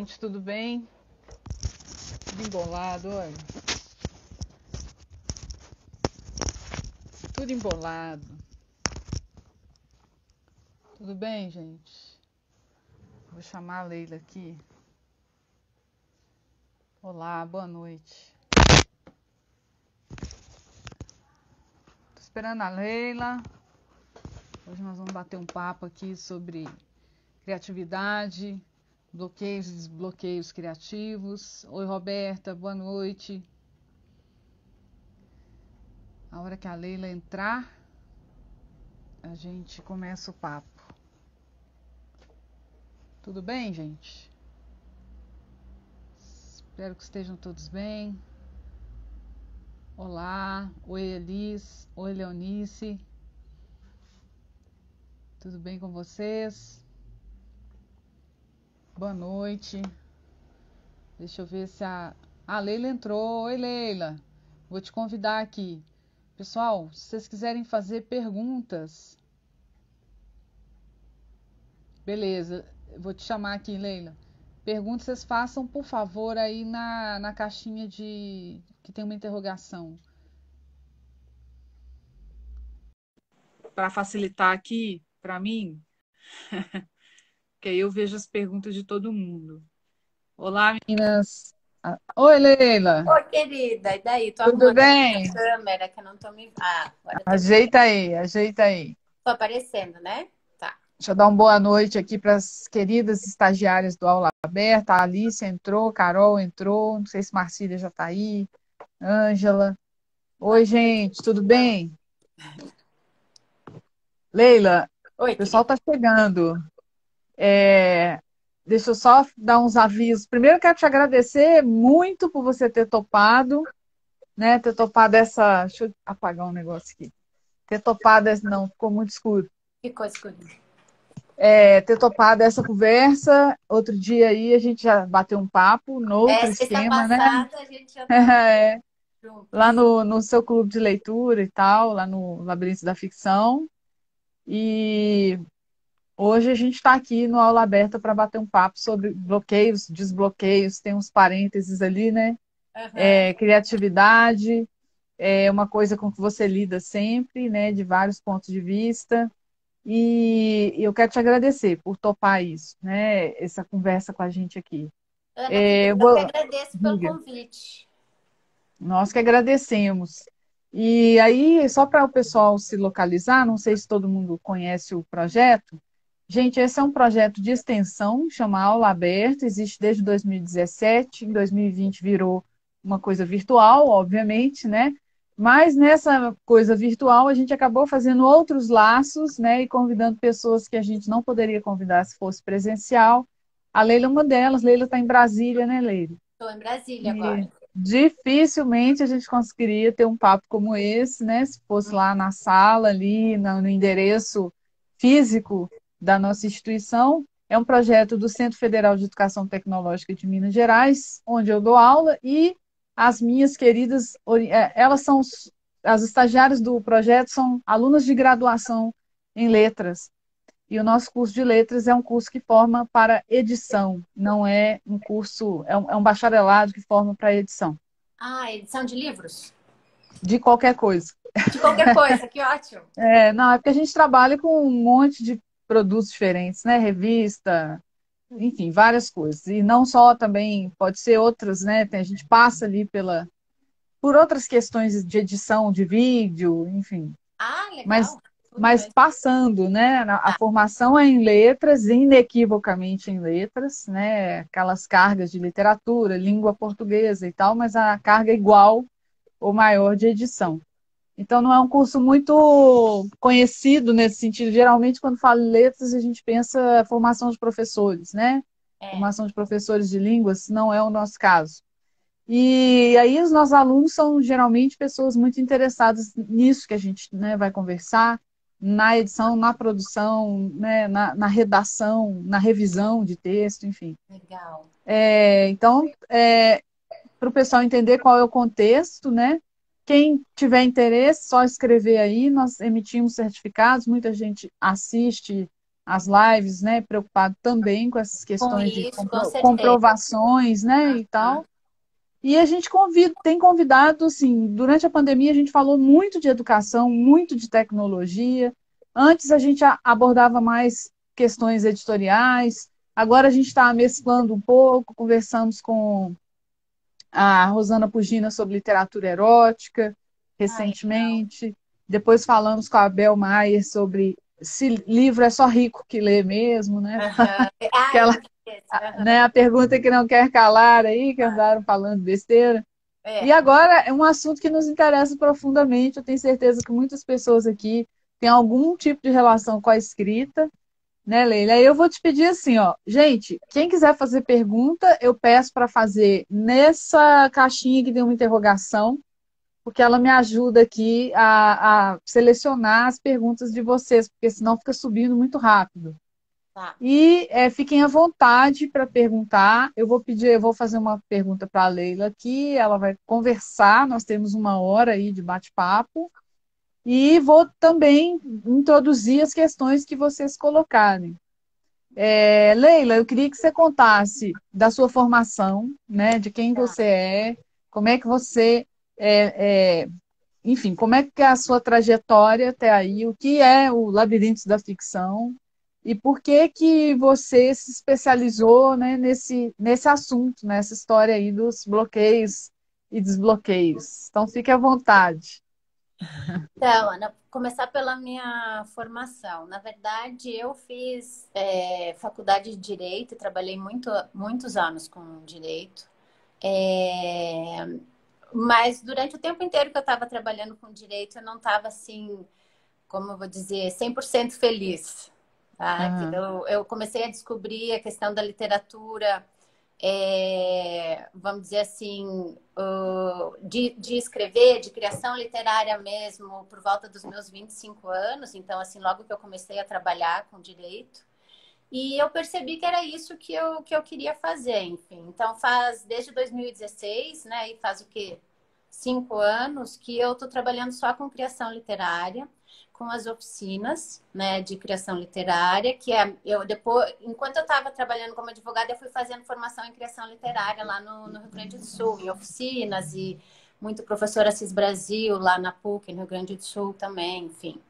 gente, tudo bem? Tudo embolado, olha. Tudo embolado. Tudo bem, gente? Vou chamar a Leila aqui. Olá, boa noite. Tô esperando a Leila. Hoje nós vamos bater um papo aqui sobre criatividade, bloqueios e desbloqueios criativos. Oi, Roberta, boa noite. A hora que a Leila entrar, a gente começa o papo. Tudo bem, gente? Espero que estejam todos bem. Olá, oi Elis, oi Leonice. Tudo bem com vocês? Boa noite. Deixa eu ver se a Leila entrou. Oi, Leila. Vou te convidar aqui. Pessoal, se vocês quiserem fazer perguntas. Beleza, vou te chamar aqui, Leila. Perguntas vocês façam, por favor, aí na caixinha que tem uma interrogação. Para facilitar aqui, para mim, que aí eu vejo as perguntas de todo mundo. Olá, meninas. Oi, Leila. Oi, querida. E daí? Tô Tudo arrumando bem? a câmera que eu não tô me... Ah, agora eu tô... Ajeita aí, ajeita aí. Tô aparecendo, né? Tá. Deixa eu dar uma boa noite aqui para as queridas estagiárias do Aula Aberta. A Alice entrou, Carol entrou, não sei se Marcília já está aí, Ângela. Oi, gente, tudo bem? Leila, Oi, o pessoal querida. está chegando. Deixa eu só dar uns avisos. Primeiro, quero te agradecer muito por você ter topado, né? Ter topado essa. Deixa eu apagar um negócio aqui. Ter topado essa. Não, ficou muito escuro. Ficou escurinho. Ter topado essa conversa. Outro dia aí a gente já bateu um papo no outro Sexta esquema, né? passada a gente já tava Lá juntos. no seu clube de leitura e tal, lá no Labirinto da Ficção. E hoje a gente está aqui no Aula Aberta para bater um papo sobre bloqueios, desbloqueios, tem uns parênteses ali, né? Aham. Criatividade, é uma coisa com que você lida sempre, né? De vários pontos de vista. E eu quero te agradecer por topar isso, né? Essa conversa com a gente aqui. Ana, querida, Eu eu que vou. agradeço pelo Diga. convite. Nós que agradecemos. E aí, só para o pessoal se localizar, não sei se todo mundo conhece o projeto. Gente, esse é um projeto de extensão, chama Aula Aberta, existe desde 2017, em 2020 virou uma coisa virtual, obviamente, né? Mas nessa coisa virtual a gente acabou fazendo outros laços, né? E convidando pessoas que a gente não poderia convidar se fosse presencial. A Leila é uma delas, Leila está em Brasília, né, Leila? Estou em Brasília E agora. dificilmente a gente conseguiria ter um papo como esse, né? Se fosse lá na sala, ali, no endereço físico da nossa instituição. É um projeto do Centro Federal de Educação Tecnológica de Minas Gerais, onde eu dou aula, e as minhas queridas, elas são, as estagiárias do projeto são alunas de graduação em letras. E o nosso curso de letras é um curso que forma para edição, não é um curso, é um bacharelado que forma para edição, Ah, edição de livros? de qualquer coisa. De qualquer coisa, que ótimo. Não, é porque a gente trabalha com um monte de produtos diferentes, né? Revista, enfim, várias coisas. E não só também, pode ser outras, né? A gente passa ali por outras questões de edição de vídeo, enfim. Ah, Mas, legal. Tudo mas mesmo. passando, né? A Tá. formação é em letras, inequivocamente em letras, né? Aquelas cargas de literatura, língua portuguesa e tal, mas a carga é igual ou maior de edição. Então, não é um curso muito conhecido nesse sentido. Geralmente, quando fala em letras, a gente pensa formação de professores, né? É. Formação de professores de línguas, não é o nosso caso. E aí os nossos alunos são geralmente pessoas muito interessadas nisso que a gente, né, vai conversar, na edição, na produção, né, na redação, na revisão de texto, enfim. Legal. Então, para o pessoal entender qual é o contexto, né? Quem tiver interesse, só escrever aí, nós emitimos certificados, muita gente assiste as lives, né? Preocupado também com essas Com questões de isso, com certeza. comprovações, né? E Aham. tal. E a gente tem convidado, assim, durante a pandemia a gente falou muito de educação, muito de tecnologia. Antes a gente abordava mais questões editoriais, agora a gente está mesclando um pouco, conversamos com a Rosana Pugina sobre literatura erótica Ah, legal. recentemente, depois falamos com a Bel Maier sobre se livro é só rico que lê mesmo, né? Aham. Ah, eu Aquela, vi esse. Aham. né, a pergunta que não quer calar aí, que Ah, andaram falando besteira. E é. agora é um assunto que nos interessa profundamente. Eu tenho certeza que muitas pessoas aqui têm algum tipo de relação com a escrita, né, Leila? Aí eu vou te pedir assim, ó, gente, quem quiser fazer pergunta, eu peço para fazer nessa caixinha que tem uma interrogação, porque ela me ajuda aqui a selecionar as perguntas de vocês, porque senão fica subindo muito rápido. Tá. E fiquem à vontade para perguntar. Eu vou fazer uma pergunta para a Leila aqui, ela vai conversar, nós temos uma hora aí de bate-papo, e vou também introduzir as questões que vocês colocarem. Leila, eu queria que você contasse da sua formação, né, de quem Tá. você é, como é que você, é, é, enfim, como é que é a sua trajetória até aí, o que é o Labirintos da Ficção e por que que você se especializou, né, nesse assunto, nessa história aí dos bloqueios e desbloqueios. Então, fique à vontade. Então, Ana, começar pela minha formação. Na verdade, eu fiz faculdade de Direito e trabalhei muitos anos com Direito. É, mas durante o tempo inteiro que eu estava trabalhando com Direito, eu não estava assim, como eu vou dizer, 100% feliz. Tá? Aham. Eu comecei a descobrir a questão da literatura, vamos dizer assim, de escrever, de criação literária mesmo, por volta dos meus 25 anos. Então, assim, logo que eu comecei a trabalhar com direito. E eu percebi que era isso que eu queria fazer, enfim. Então, faz desde 2016, né? E faz o quê? 5 anos que eu estou trabalhando só com criação literária, com as oficinas, né, de criação literária, que é eu depois, enquanto eu estava trabalhando como advogada, eu fui fazendo formação em criação literária lá no Rio Grande do Sul, em oficinas e muito professor Assis Brasil lá na PUC, no Rio Grande do Sul também, enfim.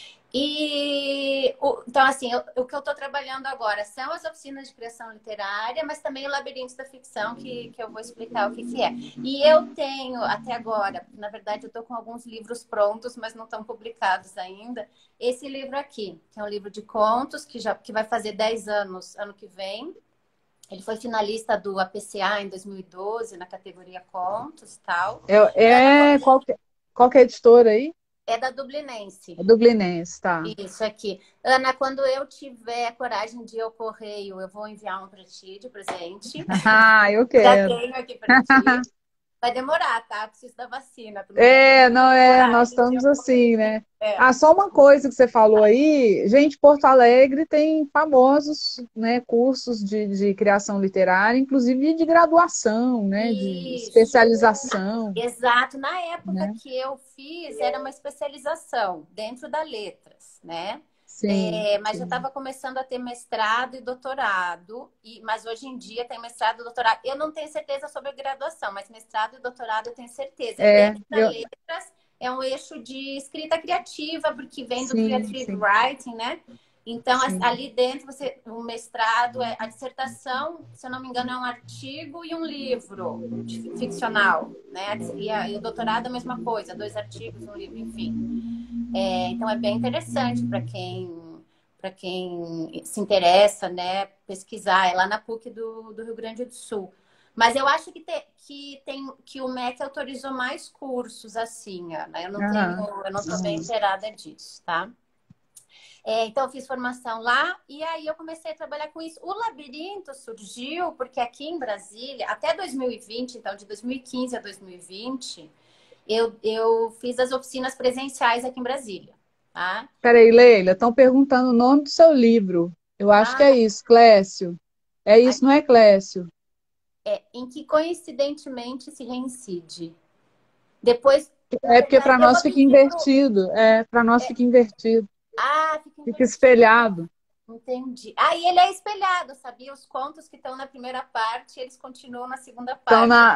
Então, assim, o que eu estou trabalhando agora são as oficinas de criação literária, mas também o Labirinto da Ficção, que eu vou explicar o que é. E eu tenho, até agora, na verdade, eu estou com alguns livros prontos, mas não estão publicados ainda. Esse livro aqui, que é um livro de contos, que vai fazer 10 anos ano que vem. Ele foi finalista do APCA em 2012, na categoria Contos e tal. Ana, Qual que é a editora aí? é da Dublinense. A Dublinense, tá. Isso aqui. Ana, quando eu tiver coragem de ir ao correio, eu vou enviar um para ti de presente. Ah, eu Já quero. tenho aqui para ti. Vai demorar, tá? Preciso da vacina primeiro. Não nós Coragem de ir estamos ao assim, correio. né? É. Ah, só uma coisa que você falou aí, gente, Porto Alegre tem famosos, né, cursos de criação literária, inclusive de graduação, né, de Isso. especialização, Exato. Na época né? que eu fiz, era uma especialização dentro da letras, né? Sim, Mas já sim. estava começando a ter mestrado e doutorado, mas hoje em dia tem mestrado e doutorado. Eu não tenho certeza sobre a graduação, mas mestrado e doutorado eu tenho certeza. E É, dentro da letras é um eixo de escrita criativa, porque vem do sim, creative sim, writing, né? Então, sim. ali dentro, o mestrado, a dissertação, se eu não me engano, é um artigo e um livro ficcional, né? E o doutorado é a mesma coisa, 2 artigos, um livro, enfim. Então, é bem interessante para quem se interessa, né, pesquisar. É lá na PUC do Rio Grande do Sul. Mas eu acho que o MEC autorizou mais cursos assim, Ana. Aham, Eu não estou bem aham. inteirada disso, tá? Então, eu fiz formação lá e aí eu comecei a trabalhar com isso. O labirinto surgiu porque aqui em Brasília, até 2020, então de 2015 a 2020, eu fiz as oficinas presenciais aqui em Brasília, tá? Peraí, Leila, estão perguntando o nome do seu livro. Eu acho que é Ah, isso, Clécio. É isso, não é Clécio? em que coincidentemente se reincide. Depois, É porque para eu nós vou fica pedir pro. invertido. É, para nós fica invertido. Fica Fica invertido. espelhado. Entendi. Ah, e ele é espelhado, sabia? Os contos que estão na primeira parte, eles continuam na segunda Então, parte.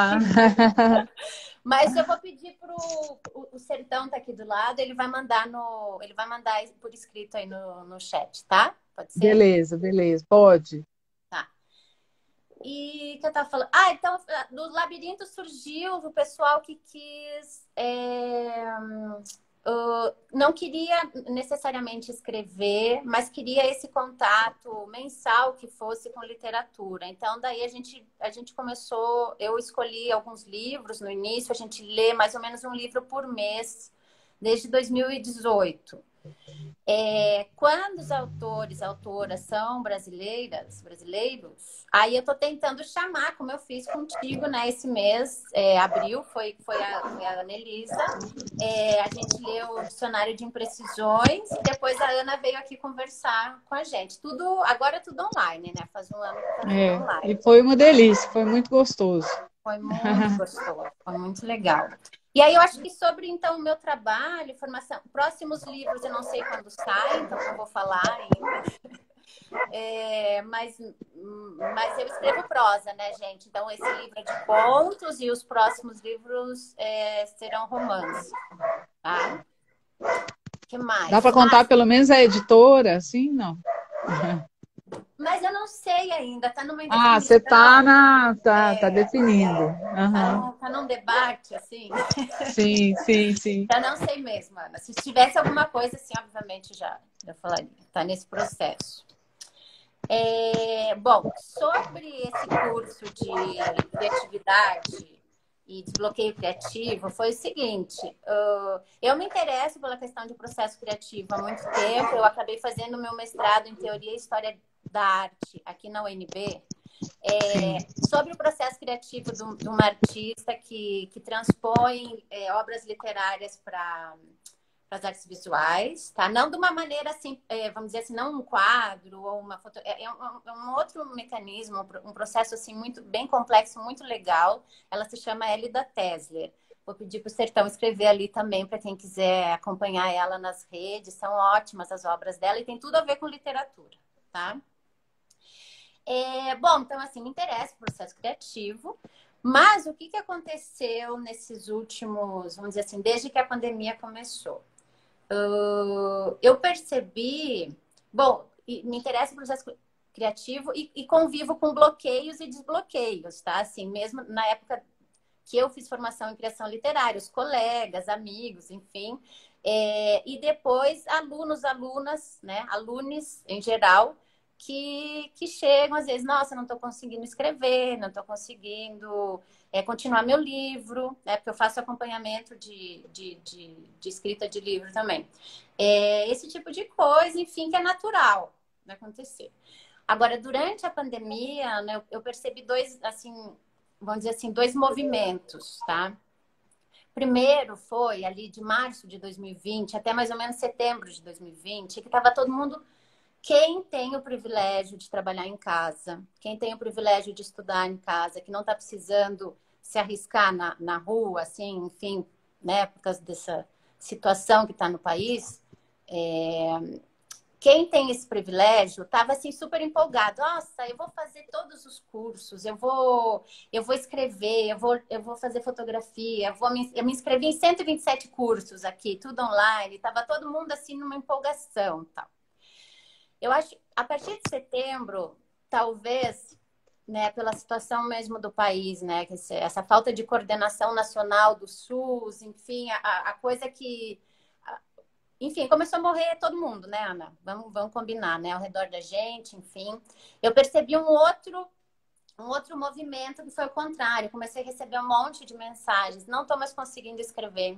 Mas eu vou pedir pro o Sertão tá aqui do lado, ele vai mandar por escrito aí no chat, tá? Pode ser? Beleza, beleza, pode. Tá. E o que eu tava falando? Ah, então do labirinto surgiu o pessoal que quis não queria necessariamente escrever, mas queria esse contato mensal que fosse com literatura. Então, daí a gente começou, eu escolhi alguns livros no início, a gente lê mais ou menos um livro por mês, desde 2018. Quando os autores, autoras são brasileiros, aí eu estou tentando chamar, como eu fiz contigo, né? Esse mês, abril, foi a Anelisa. A gente leu o Dicionário de Imprecisões e depois a Ana veio aqui conversar com a gente. Agora é tudo online, né? Faz um ano que está tudo E online. foi uma delícia, foi muito gostoso. Foi muito gostoso, foi muito legal. E aí eu acho que sobre, então, o meu trabalho, formação, próximos livros eu não sei quando saem, então não vou falar ainda. Mas eu escrevo prosa, né, gente? Então esse livro é de contos e os próximos livros serão romances, tá? O que Dá mais? para contar pelo menos a editora, assim? Não. Mas eu não sei ainda, tá numa Ah, você tá indefinição. tá definindo. Uhum. Tá num debate, assim. Sim, sim, sim. Eu não sei mesmo, Ana. Se tivesse alguma coisa, assim, obviamente já falaria. Tá nesse processo. Bom, sobre esse curso de criatividade e desbloqueio criativo, foi o seguinte: eu me interesso pela questão de processo criativo há muito tempo. Eu acabei fazendo meu mestrado em Teoria e História da Arte aqui na UNB. Sobre o processo criativo de uma artista que transpõe obras literárias para as artes visuais, tá? Não de uma maneira assim, vamos dizer assim, não um quadro ou uma foto, um outro mecanismo, um processo assim muito bem complexo, muito legal. Ela se chama Elida Tesler. Vou pedir para o Sertão escrever ali também para quem quiser acompanhar ela nas redes. São ótimas as obras dela e tem tudo a ver com literatura, tá? Bom, então assim, me interessa o processo criativo, mas o que aconteceu nesses últimos, vamos dizer assim, desde que a pandemia começou? Eu percebi, bom, me interessa o processo criativo e convivo com bloqueios e desbloqueios, tá? Assim, mesmo na época que eu fiz formação em criação literária, os colegas, amigos, enfim, e depois alunas, né? Alunos em geral, que chegam às vezes, nossa, não estou conseguindo escrever, não estou conseguindo continuar meu livro, né? Porque eu faço acompanhamento de escrita de livro também. Esse tipo de coisa, enfim, que é natural de acontecer. Agora, durante a pandemia, né, eu percebi dois, assim, vamos dizer assim, dois movimentos, tá? Primeiro foi ali de março de 2020 até mais ou menos setembro de 2020, que estava todo mundo. Quem tem o privilégio de trabalhar em casa, quem tem o privilégio de estudar em casa, que não está precisando se arriscar na rua, assim, enfim, né, por causa dessa situação que está no país, quem tem esse privilégio estava assim super empolgado. Nossa, eu vou fazer todos os cursos, eu vou escrever, eu vou fazer fotografia, eu me inscrevi em 127 cursos aqui, tudo online. Tava todo mundo assim numa empolgação, tal. Eu acho, a partir de setembro, talvez, né, pela situação mesmo do país, né, que essa falta de coordenação nacional do SUS, enfim, a coisa que enfim, começou a morrer todo mundo, né, Ana? Vamos combinar, né? Ao redor da gente, enfim. Eu percebi um outro movimento que foi o contrário. Comecei a receber um monte de mensagens. Não estou mais conseguindo escrever.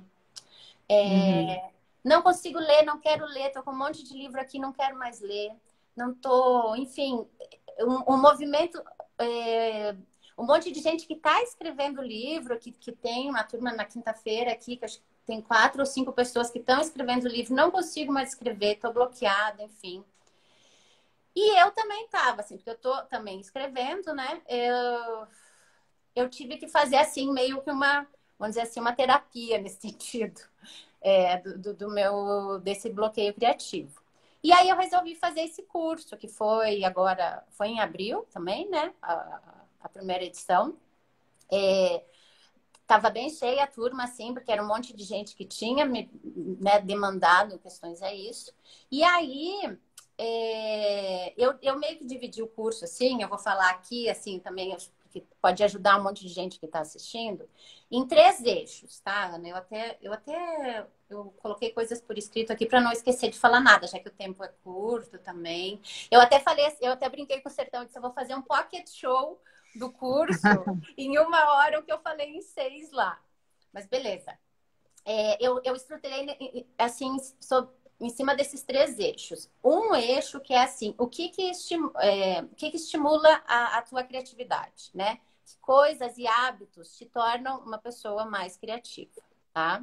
Não consigo ler, não quero ler. Estou com um monte de livro aqui, não quero mais ler. Não estou... Enfim, um movimento... um monte de gente que está escrevendo livro, que tem uma turma na quinta-feira aqui, que acho que tem 4 ou 5 pessoas que estão escrevendo livro, não consigo mais escrever, estou bloqueada, enfim. E eu também estava, assim, porque eu estou também escrevendo, né? Eu tive que fazer, assim, meio que vamos dizer assim, uma terapia nesse sentido, desse bloqueio criativo. E aí eu resolvi fazer esse curso, que foi agora, foi em abril também, né? A primeira edição. Tava bem cheia a turma, assim, porque era um monte de gente que tinha me, né, demandado questões a isso. E aí, eu meio que dividi o curso, assim, eu vou falar aqui, assim, também, que pode ajudar um monte de gente que está assistindo, em 3 eixos, tá, Ana? Eu coloquei coisas por escrito aqui para não esquecer de falar nada, já que o tempo é curto também. Eu até falei, eu até brinquei com o Sertão, eu disse, eu vou fazer um pocket show do curso em 1 hora, o que eu falei em 6 lá. Mas beleza. Eu estruturei assim em cima desses 3 eixos. Um eixo que é assim, o que estimula a tua criatividade, né? Que coisas e hábitos te tornam uma pessoa mais criativa, tá?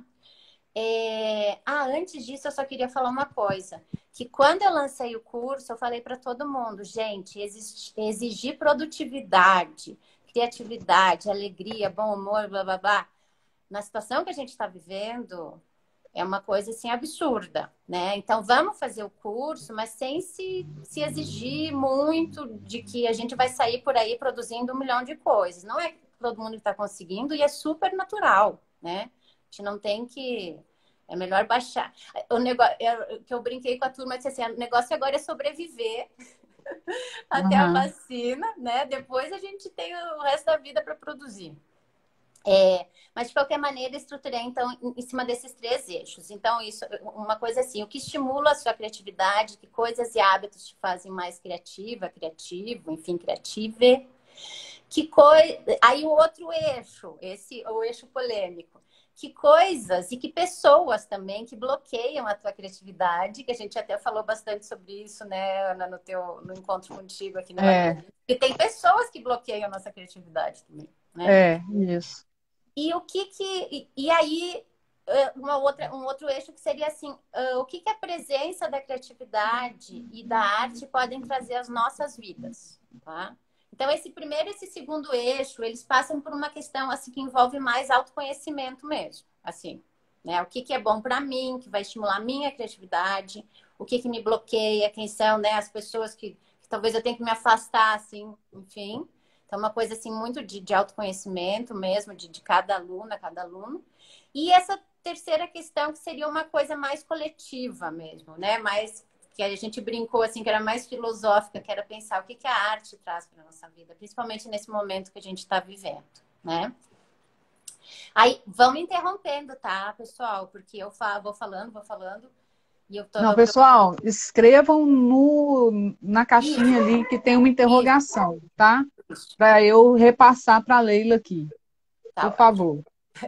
Antes disso, eu só queria falar uma coisa. Que quando eu lancei o curso, eu falei para todo mundo, gente, exigir produtividade, criatividade, alegria, bom humor, blá, blá, blá. Na situação que a gente está vivendo, é uma coisa assim absurda, né? Então vamos fazer o curso, mas sem se exigir muito de que a gente vai sair por aí produzindo 1 milhão de coisas. Não é todo mundo que está conseguindo e é super natural, né? A gente não tem que. É melhor baixar. O negócio que eu brinquei com a turma, disse assim, o negócio agora é sobreviver até a Uhum. vacina, né? Depois a gente tem o resto da vida para produzir. Mas de qualquer maneira, estruturei então em cima desses 3 eixos. Então, isso, uma coisa assim, o que estimula a sua criatividade, que coisas e hábitos te fazem mais criativa, criativo, enfim, criative. Aí o outro eixo, o eixo polêmico. Que coisas e que pessoas também que bloqueiam a tua criatividade, que a gente até falou bastante sobre isso, né, Ana, no encontro contigo aqui na Matriz. E tem pessoas que bloqueiam a nossa criatividade também, né? Isso. E e aí um outro eixo que seria assim, o que a presença da criatividade e da arte podem trazer às nossas vidas, tá? Então esse primeiro e esse segundo eixo, eles passam por uma questão assim que envolve mais autoconhecimento mesmo, assim, né? O que é bom para mim, que vai estimular a minha criatividade, o que me bloqueia, quem são, né, as pessoas que talvez eu tenha que me afastar, assim, enfim. Então, uma coisa assim muito de autoconhecimento mesmo, de cada aluna, cada aluno. E essa terceira questão, que seria uma coisa mais coletiva mesmo, né? Mais que a gente brincou assim, que era mais filosófica, que era pensar o que a arte traz para a nossa vida, principalmente nesse momento que a gente está vivendo, né? Aí, vão me interrompendo, tá, pessoal? Porque eu vou falando, e eu tô. Não, pessoal, escrevam na caixinha Isso, ali que tem uma isso, interrogação, tá? isso. Para eu repassar para a Leila aqui, Tá por ótimo. favor.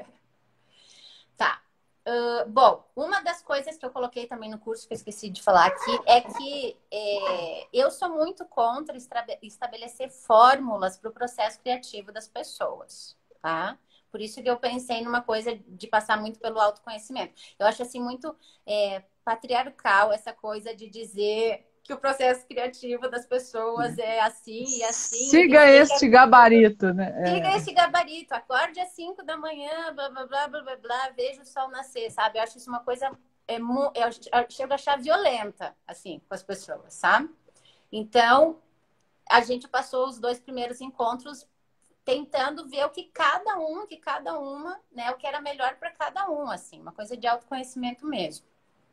Tá. Bom, uma das coisas que eu coloquei também no curso, que eu esqueci de falar aqui, é que eu sou muito contra estabelecer fórmulas para o processo criativo das pessoas, tá? Por isso que eu pensei numa coisa de passar muito pelo autoconhecimento. Eu acho assim muito patriarcal essa coisa de dizer que o processo criativo das pessoas é assim e assim, e que Siga tem que este gabarito, siga né? esse gabarito, acorde às 5 da manhã, blá, blá, blá, blá, blá, blá, veja o sol nascer, sabe? Eu acho isso uma coisa, eu chego a achar violenta, assim, com as pessoas, sabe? Então, a gente passou os 2 primeiros encontros tentando ver o que cada uma, né, o que era melhor para cada um, assim, uma coisa de autoconhecimento mesmo.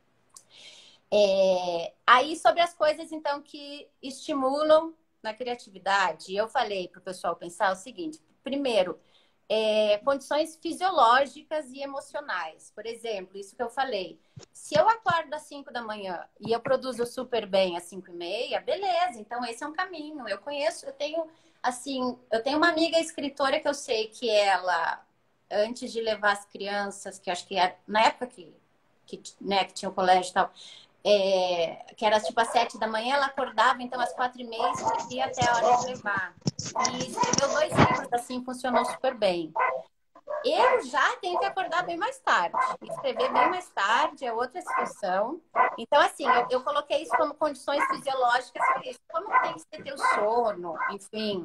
Aí, sobre as coisas, então, que estimulam na criatividade, eu falei para o pessoal pensar o seguinte: primeiro, condições fisiológicas e emocionais. Por exemplo, isso que eu falei. Se eu acordo às 5 da manhã e eu produzo super bem às 5h30, beleza, então esse é um caminho. Eu tenho uma amiga escritora que eu sei que ela, antes de levar as crianças, que acho que era na época né, que tinha o colégio e tal, que era tipo às 7 da manhã, ela acordava, então às 4h30 escrevia até a hora de levar. E escreveu 2 livros assim, funcionou super bem. Eu já tenho que acordar bem mais tarde. Escrever bem mais tarde é outra situação. Então, assim, eu coloquei isso como condições fisiológicas para isso. Como tem que ser teu sono, enfim.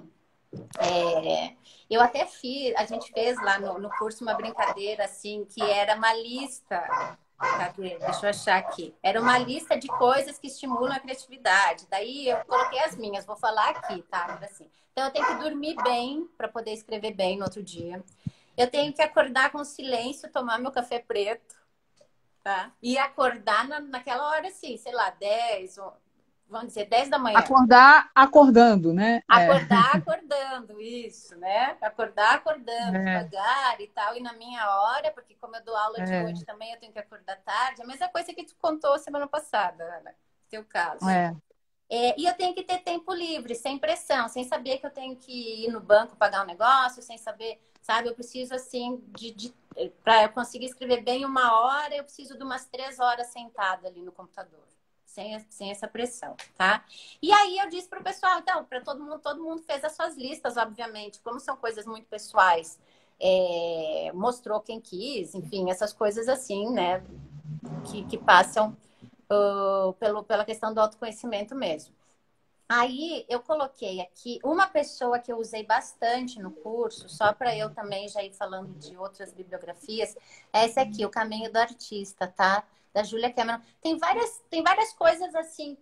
Eu até a gente fez lá no curso uma brincadeira, assim, que era uma lista Cadê? Deixa eu achar aqui. Era uma lista de coisas que estimulam a criatividade. Daí eu coloquei as minhas, vou falar aqui, tá? Era assim. Então eu tenho que dormir bem para poder escrever bem no outro dia. Eu tenho que acordar com silêncio, tomar meu café preto, tá? E acordar naquela hora assim, sei lá, 10, vamos dizer, 10 da manhã. Acordar acordando, né? Acordar acordando, isso, né? Acordar acordando, É, devagar e tal, e na minha hora, porque como eu dou aula de é, noite também, eu tenho que acordar tarde. A mesma coisa que tu contou semana passada, Ana, no teu caso. é. E eu tenho que ter tempo livre, sem pressão, sem saber que eu tenho que ir no banco pagar um negócio, sem saber, sabe? Eu preciso, assim, para eu conseguir escrever bem 1 hora, eu preciso de umas 3 horas sentada ali no computador, sem essa pressão, tá? E aí eu disse para o pessoal, então, para todo mundo fez as suas listas, obviamente, como são coisas muito pessoais, mostrou quem quis, enfim, essas coisas assim, né? Que passam pela questão do autoconhecimento mesmo. Aí eu coloquei aqui uma pessoa que eu usei bastante no curso, só para eu também já ir falando de outras bibliografias, é esse aqui, O Caminho do Artista, tá? Da Julia Cameron. Tem várias coisas assim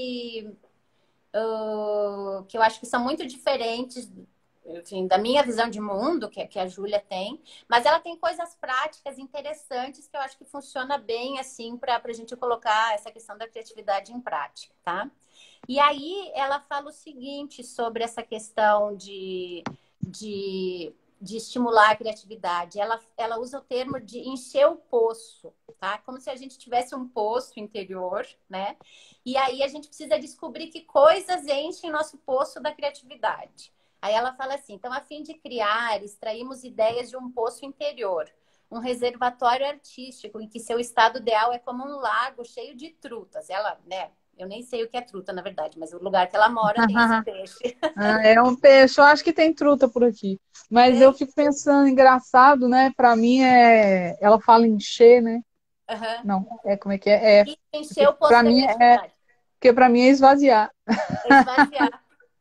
que eu acho que são muito diferentes, enfim, da minha visão de mundo, que a Júlia tem, mas ela tem coisas práticas interessantes que eu acho que funciona bem, assim, para a gente colocar essa questão da criatividade em prática, tá? E aí ela fala o seguinte sobre essa questão de estimular a criatividade. Ela usa o termo de encher o poço, tá? Como se a gente tivesse um poço interior, né? E aí a gente precisa descobrir que coisas enchem nosso poço da criatividade. Aí ela fala assim: então, a fim de criar, extraímos ideias de um poço interior, um reservatório artístico em que seu estado ideal é como um lago cheio de trutas. Ela, né? Eu nem sei o que é truta, na verdade, mas o lugar que ela mora tem esse peixe. Ah, é um peixe, eu acho que tem truta por aqui. Mas eu Tem? fico pensando, engraçado, né? Para mim ela fala encher, né? Uhum. Não, como é que é? E Porque encher o poço para da mim criatividade. é esvaziar. Esvaziar.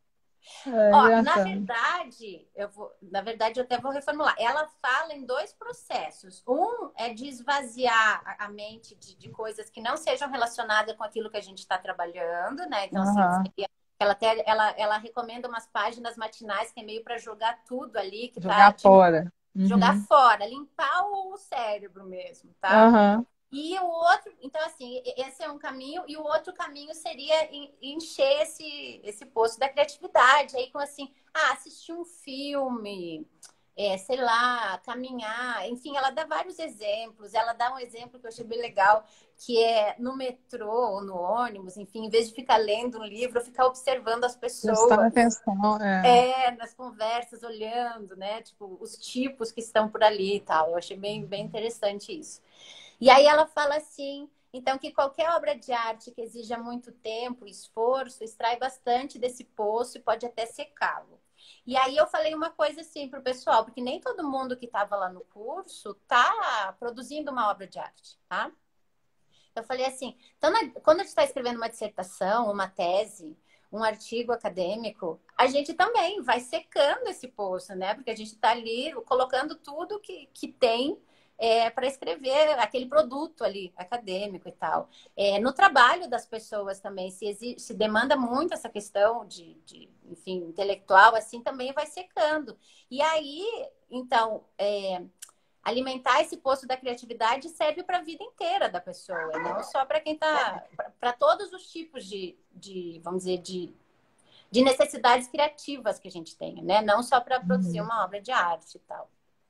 É Ó, na engraçado. verdade, eu até vou reformular. Ela fala em dois processos. Um é de esvaziar a mente de coisas que não sejam relacionadas com aquilo que a gente está trabalhando, né? Então, assim, Aham. ela recomenda umas páginas matinais que é meio para jogar tudo ali, que tá Jogar fora. jogar Uhum. fora, limpar o cérebro mesmo, tá? Aham. E o outro, então, assim, esse é um caminho, e o outro caminho seria encher esse poço da criatividade, aí com assim, assistir um filme, sei lá, caminhar, enfim, ela dá vários exemplos. Ela dá um exemplo que eu achei bem legal, que é no metrô ou no ônibus, enfim, em vez de ficar lendo um livro, ficar observando as Prestando pessoas. atenção. É. Nas conversas, olhando, né? Tipo, os tipos que estão por ali e tal. Eu achei bem, bem interessante isso. E aí ela fala assim, então, que qualquer obra de arte que exija muito tempo e esforço extrai bastante desse poço e pode até secá-lo. E aí eu falei uma coisa assim para o pessoal, porque nem todo mundo que estava lá no curso está produzindo uma obra de arte, tá? Eu falei assim, então, quando a gente está escrevendo uma dissertação, uma tese, um artigo acadêmico, a gente também vai secando esse poço, né? Porque a gente está ali colocando tudo que tem para escrever aquele produto ali, acadêmico e tal. No trabalho das pessoas também, se demanda muito essa questão enfim, intelectual, assim, também vai secando. E aí, então, alimentar esse poço da criatividade serve para a vida inteira da pessoa, e não só para quem está. Para todos os tipos vamos dizer, de necessidades criativas que a gente tem, né? Não só para produzir Uhum. uma obra de arte e tal.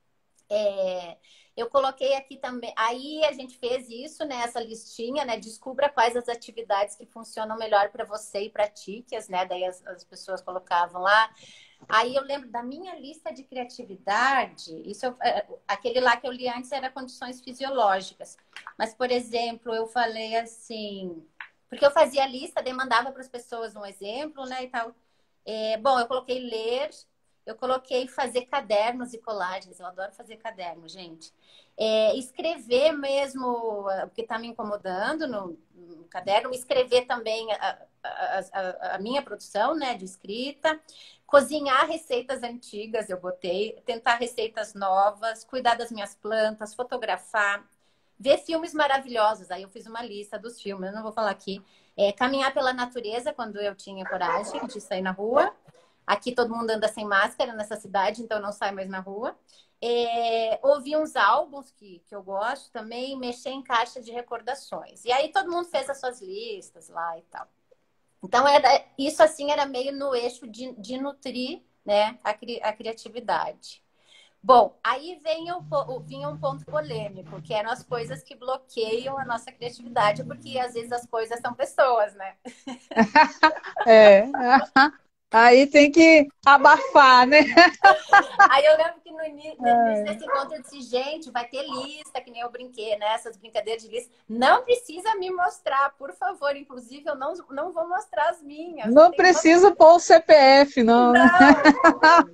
Eu coloquei aqui também. Aí a gente fez isso, né? Essa listinha, né? Descubra quais as atividades que funcionam melhor para você e para ti, né? Daí as pessoas colocavam lá. Aí eu lembro da minha lista de criatividade, aquele lá que eu li antes era condições fisiológicas. Mas, por exemplo, eu falei assim, porque eu fazia a lista, demandava para as pessoas um exemplo, né, e tal. Bom, eu coloquei ler, eu coloquei fazer cadernos e colagens, eu adoro fazer caderno, gente. Escrever mesmo o que está me incomodando no caderno, escrever também a minha produção, né, de escrita, cozinhar receitas antigas, eu botei, tentar receitas novas, cuidar das minhas plantas, fotografar, Ver filmes maravilhosos. Aí eu fiz uma lista dos filmes, eu não vou falar aqui. Caminhar pela natureza, quando eu tinha coragem de sair na rua. Aqui todo mundo anda sem máscara nessa cidade, então eu não saio mais na rua. Ouvir uns álbuns que eu gosto também, mexer em caixa de recordações. E aí todo mundo fez as suas listas lá e tal. Então, isso assim era meio no eixo de nutrir, né, a criatividade. Bom, aí vinha um ponto polêmico, que eram as coisas que bloqueiam a nossa criatividade, porque às vezes as coisas são pessoas, né? É. Aí tem que abafar, né? Aí eu lembro que no início desse encontro eu disse, gente, vai ter lista, que nem eu brinquei, né? Essas brincadeiras de lista. Não precisa me mostrar, por favor. Inclusive, eu não vou mostrar as minhas. Não precisa pôr o CPF, não, né? Não!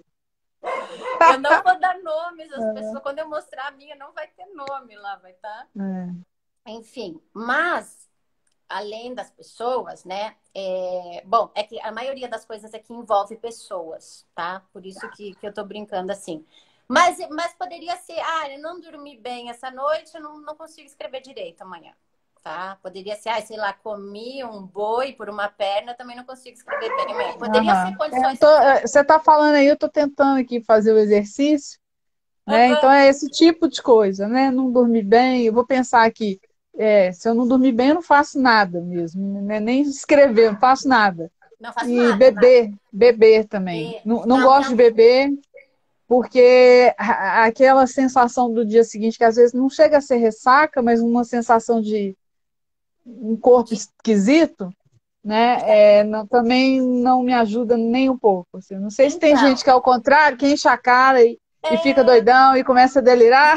Eu não vou dar nomes às pessoas. Quando eu mostrar a minha, não vai ter nome lá, vai estar. Enfim, mas além das pessoas, né? Bom, é que a maioria das coisas aqui envolve pessoas, tá? Por isso que eu tô brincando assim. Mas poderia ser, eu não dormi bem essa noite, eu não consigo escrever direito amanhã, tá? Poderia ser, sei lá, comi um boi por uma perna, eu também não consigo escrever bem amanhã. Poderia ser condições. Você está falando aí, eu estou tentando aqui fazer o exercício, né? Então é esse tipo de coisa, né? Não dormir bem, eu vou pensar aqui, se eu não dormir bem, eu não faço nada mesmo, né? Nem escrever, não faço nada. Não faço E nada. beber também. Não gosto de beber, porque aquela sensação do dia seguinte, que às vezes não chega a ser ressaca, mas uma sensação de um corpo esquisito, né? Também não me ajuda nem um pouco. Assim. Não sei se tem gente que é ao contrário, que enche a cara e fica doidão e começa a delirar.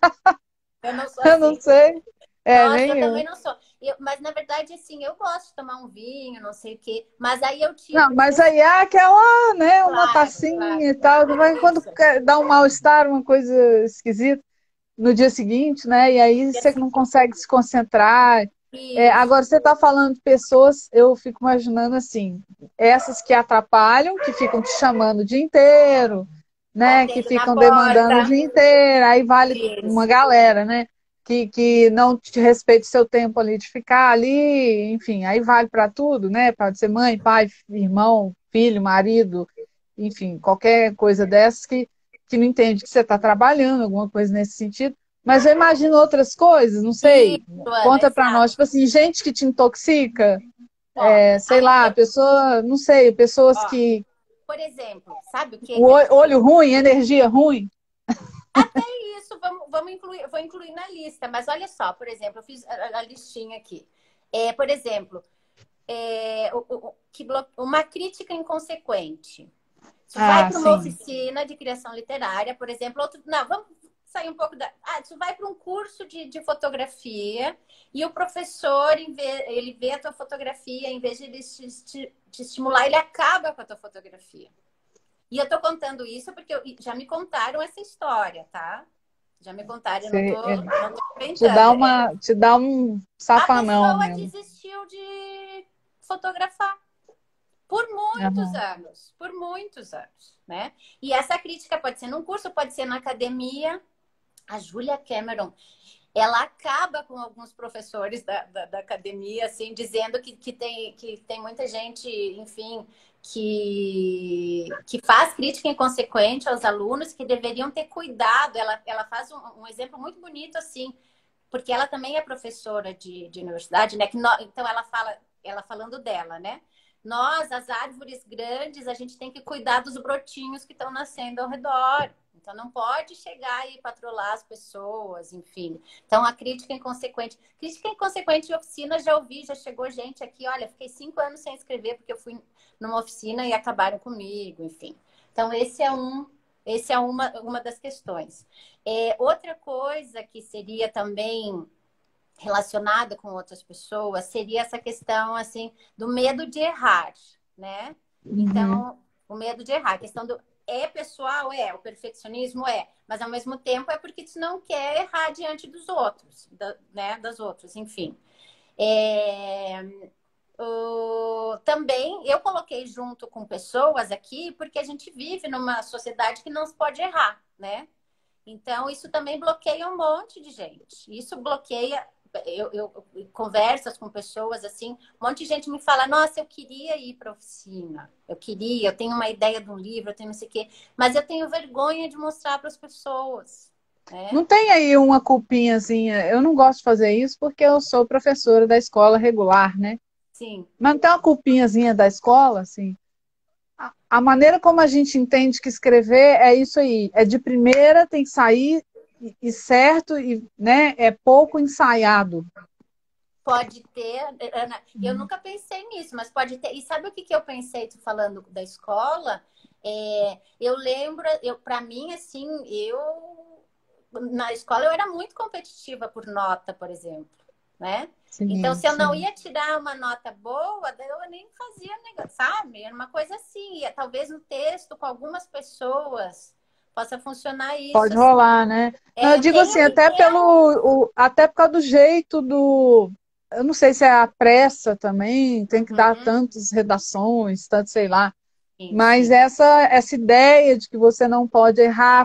Eu não sou Eu assim. não sei. Nossa, Nem eu eu. também não sou. Mas, na verdade, assim, eu gosto de tomar um vinho, não sei o quê. Mas aí eu tive... Não, mas aí é aquela, né, uma Claro, tacinha e tal. Vai quando dá um mal-estar, uma coisa esquisita, no dia seguinte, né? E aí você não consegue se concentrar. Agora, você está falando de pessoas, eu fico imaginando assim, essas que atrapalham, que ficam te chamando o dia inteiro, né? Que batendo na ficam demandando o porta. dia inteiro, aí vale uma Isso. galera, né? Que não te respeite seu tempo ali de ficar ali, enfim, aí vale para tudo, né? Pode ser mãe, pai, irmão, filho, marido, enfim, qualquer coisa dessas que não entende que você está trabalhando, alguma coisa nesse sentido. Mas eu imagino outras coisas, não sei. Isso, Ana, Conta para nós, exato. tipo assim, gente que te intoxica, Ó, sei lá, pessoa, não sei, pessoas ó, que. por exemplo, sabe o que O que a gente... olho ruim, energia ruim. Até isso, vamos incluir, vou incluir na lista. Mas olha só, por exemplo, eu fiz a listinha aqui. Por exemplo, uma crítica inconsequente. Tu vai para uma Sim. oficina de criação literária, por exemplo, não, vamos sair um pouco da... tu vai para um curso de fotografia e o professor, ele vê a tua fotografia, em vez de ele te estimular, ele acaba com a tua fotografia. E eu tô contando isso porque já me contaram essa história, tá? Já me contaram, eu não tô inventando. Te dá um A safanão pessoa mesmo. desistiu de fotografar. Por muitos anos, né? E essa crítica pode ser num curso, pode ser na academia. A Julia Cameron, ela acaba com alguns professores da academia, assim, dizendo que tem muita gente, enfim, que faz crítica inconsequente aos alunos, que deveriam ter cuidado. Ela faz um exemplo muito bonito, assim, porque ela também é professora de universidade, né? Então ela falando dela, né? Nós, as árvores grandes, a gente tem que cuidar dos brotinhos que estão nascendo ao redor. Então, não pode chegar e patrolar as pessoas, enfim. Então, a crítica inconsequente. Crítica inconsequente em oficina, já ouvi, já chegou gente aqui. Olha, fiquei 5 anos sem escrever porque eu fui numa oficina e acabaram comigo, enfim. Então, esse é uma das questões. Outra coisa que seria também relacionada com outras pessoas seria essa questão assim do medo de errar, né? Então, o medo de errar, a questão do pessoal, o perfeccionismo mas ao mesmo tempo é porque tu não quer errar diante dos outros, né? Das outras, enfim. Também eu coloquei junto com pessoas aqui porque a gente vive numa sociedade que não se pode errar, né? Então, isso também bloqueia um monte de gente. Isso bloqueia. Eu conversas com pessoas assim, um monte de gente me fala: nossa, eu queria ir para a oficina, eu tenho uma ideia de um livro, eu tenho não sei o quê, mas eu tenho vergonha de mostrar para as pessoas, né? Não tem aí uma culpinhazinha? Eu não gosto de fazer isso porque eu sou professora da escola regular, né? Sim, Mas não tem uma culpinhazinha da escola, assim? A maneira como a gente entende que escrever é isso aí. É de primeira, tem que sair e certo, e, né, é pouco ensaiado. pode ter, Ana. Eu nunca pensei nisso, mas pode ter. E sabe o que que eu pensei, tu falando da escola? Eu lembro, para mim, assim, eu na escola eu era muito competitiva por nota, por exemplo, né? Então, Sim, se eu não sim. ia tirar uma nota boa, daí eu nem fazia negócio, sabe? Era uma coisa assim. Talvez no texto, com algumas pessoas, possa funcionar isso, Pode assim. rolar, né? Não, eu digo Tenha assim, que até ter até por causa do jeito do, eu não sei se é a pressa também, tem que dar Uhum. tantas redações, tanto sei lá. Sim, Mas sim. essa ideia de que você não pode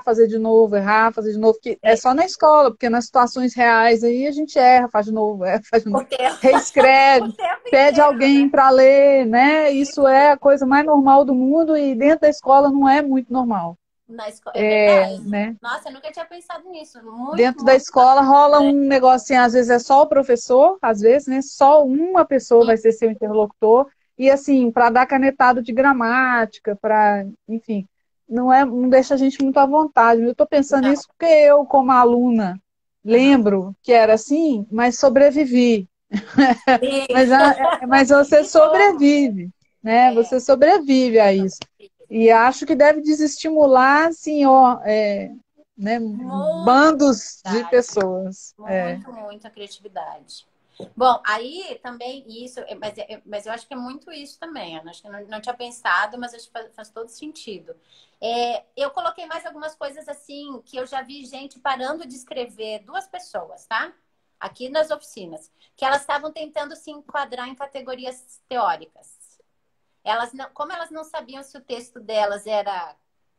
errar, fazer de novo, que é É. só na escola, porque nas situações reais aí a gente erra, faz de novo, erra, faz de O novo, tempo, o reescreve, tempo pede inteiro, alguém né? para ler, né? Isso Isso. é a coisa mais normal do mundo e dentro da escola não é muito normal, Na escola, é verdade. né? Nossa, eu nunca tinha pensado nisso. Muito, Dentro da muito. escola rola um negocinho, às vezes é só o professor, às vezes, né? Só uma pessoa vai ser seu interlocutor, e assim, para dar canetado de gramática, para, enfim, não deixa a gente muito à vontade. Eu estou pensando Não. nisso porque eu, como aluna, Aham. lembro que era assim, mas sobrevivi. Sim. Mas você Que bom. sobrevive, né? É, Você sobrevive a isso. E acho que deve desestimular, assim, ó, né, muita bandos de criatividade. pessoas. É. Muito, muita criatividade. Bom, aí também isso, mas eu acho que é muito isso também, Ana. Acho que eu não tinha pensado, mas acho que faz todo sentido. Eu coloquei mais algumas coisas assim que eu já vi gente parando de escrever, duas pessoas, tá? Aqui nas oficinas, que elas estavam tentando se enquadrar em categorias teóricas. Como elas não sabiam se o texto delas era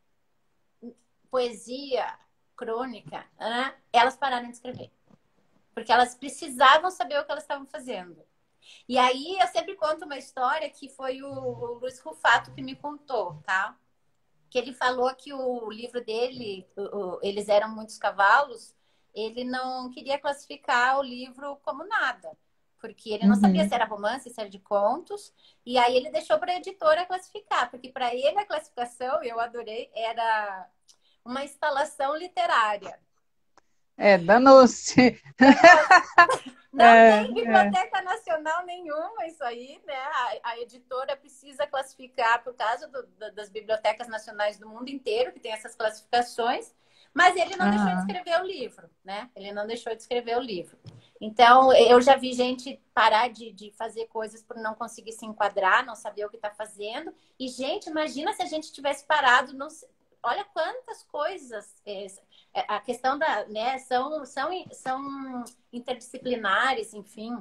poesia, crônica, né? Elas pararam de escrever. Porque elas precisavam saber o que elas estavam fazendo. E aí eu sempre conto uma história que foi o Luiz Rufato que me contou, tá? Que ele falou que o livro dele, Eles Eram Muitos Cavalos, ele não queria classificar o livro como nada. Porque ele não sabia se Uhum. era romance, se era de contos. E aí ele deixou para a editora classificar. Porque para ele a classificação, eu adorei, era uma instalação literária. Danou-se. Não É, tem é. biblioteca nacional nenhuma isso aí, né? A editora precisa classificar por causa das bibliotecas nacionais do mundo inteiro, que tem essas classificações, mas ele não deixou de Aham. escrever o livro, né? Ele não deixou de escrever o livro. Então, eu já vi gente parar de fazer coisas por não conseguir se enquadrar, não saber o que está fazendo. E, gente, imagina se a gente tivesse parado. Olha quantas coisas. A questão da. Né, são interdisciplinares, enfim.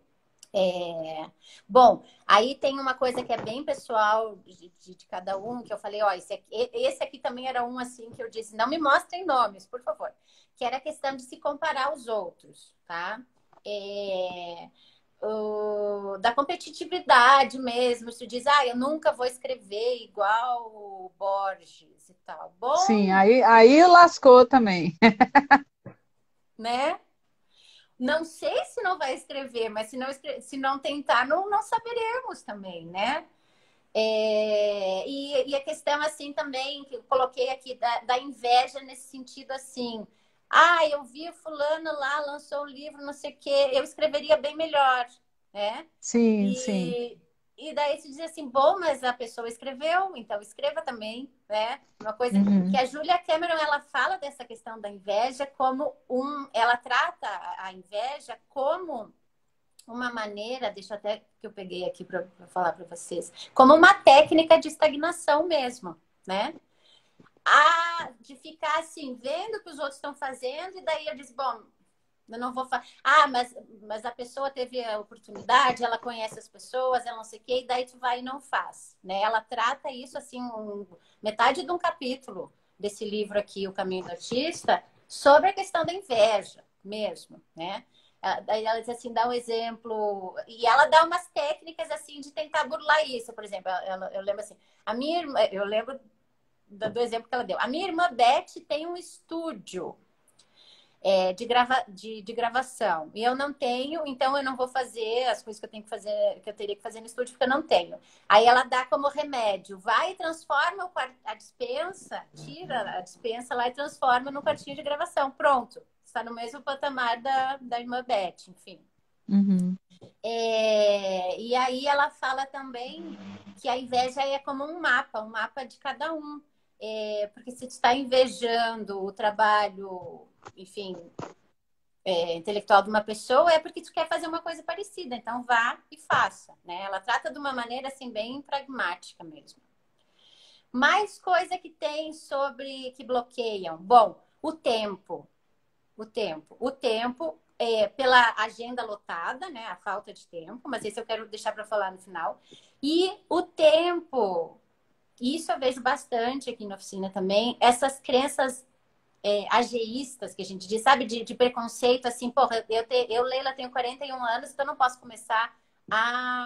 Bom, aí tem uma coisa que é bem pessoal de cada um, que eu falei, ó, esse aqui também era um assim que eu disse, não me mostrem nomes, por favor, que era a questão de se comparar aos outros, tá? É, da competitividade mesmo, se diz, eu nunca vou escrever igual o Borges e tal. Sim, Bom, aí lascou também. né? Não sei se não vai escrever, mas se não tentar, não saberemos também, né? E a questão assim também, que eu coloquei aqui, da inveja nesse sentido assim. Eu vi fulano lá, lançou um livro, não sei o quê, eu escreveria bem melhor, né? Sim, sim. E, e daí se diz assim, bom, mas a pessoa escreveu, então escreva também, né? Uma coisa que Uhum. a Julia Cameron, ela fala dessa questão da inveja como ela trata a inveja como uma maneira, deixa até que eu peguei aqui para falar para vocês, como uma técnica de estagnação mesmo, né? De ficar assim, vendo o que os outros estão fazendo, e daí eu disse, bom, eu não vou falar. Mas a pessoa teve a oportunidade, ela conhece as pessoas, ela não sei o quê, e daí tu vai e não faz, né? Ela trata isso assim, metade de um capítulo desse livro aqui, O Caminho do Artista, Sobre a questão da inveja mesmo, né? Daí ela diz assim, dá um exemplo, e ela dá umas técnicas assim de tentar burlar isso. Por exemplo, eu lembro assim, a minha irmã, eu lembro do exemplo que ela deu. A minha irmã Beth tem um estúdio de gravação. E eu não tenho, então eu não vou fazer as coisas que eu tenho que fazer, que eu teria que fazer no estúdio, porque eu não tenho. Aí ela dá como remédio, vai e transforma a dispensa, tira a dispensa lá e transforma no quartinho de gravação. Pronto. Está no mesmo patamar da irmã Beth, enfim. Uhum. E aí ela fala também que a inveja é como um mapa de cada um. Porque se tu está invejando o trabalho, enfim, intelectual de uma pessoa, é porque tu quer fazer uma coisa parecida. Então vá e faça, né? Ela trata de uma maneira assim bem pragmática mesmo. Mais coisa que tem sobre que bloqueiam. Bom, o tempo. Pela agenda lotada, né? A falta de tempo, mas esse eu quero deixar para falar no final. E o tempo, isso eu vejo bastante aqui na oficina também, essas crenças ageístas que a gente diz, sabe, de preconceito, assim, porra, eu, Leila, tenho 41 anos, então não posso começar a...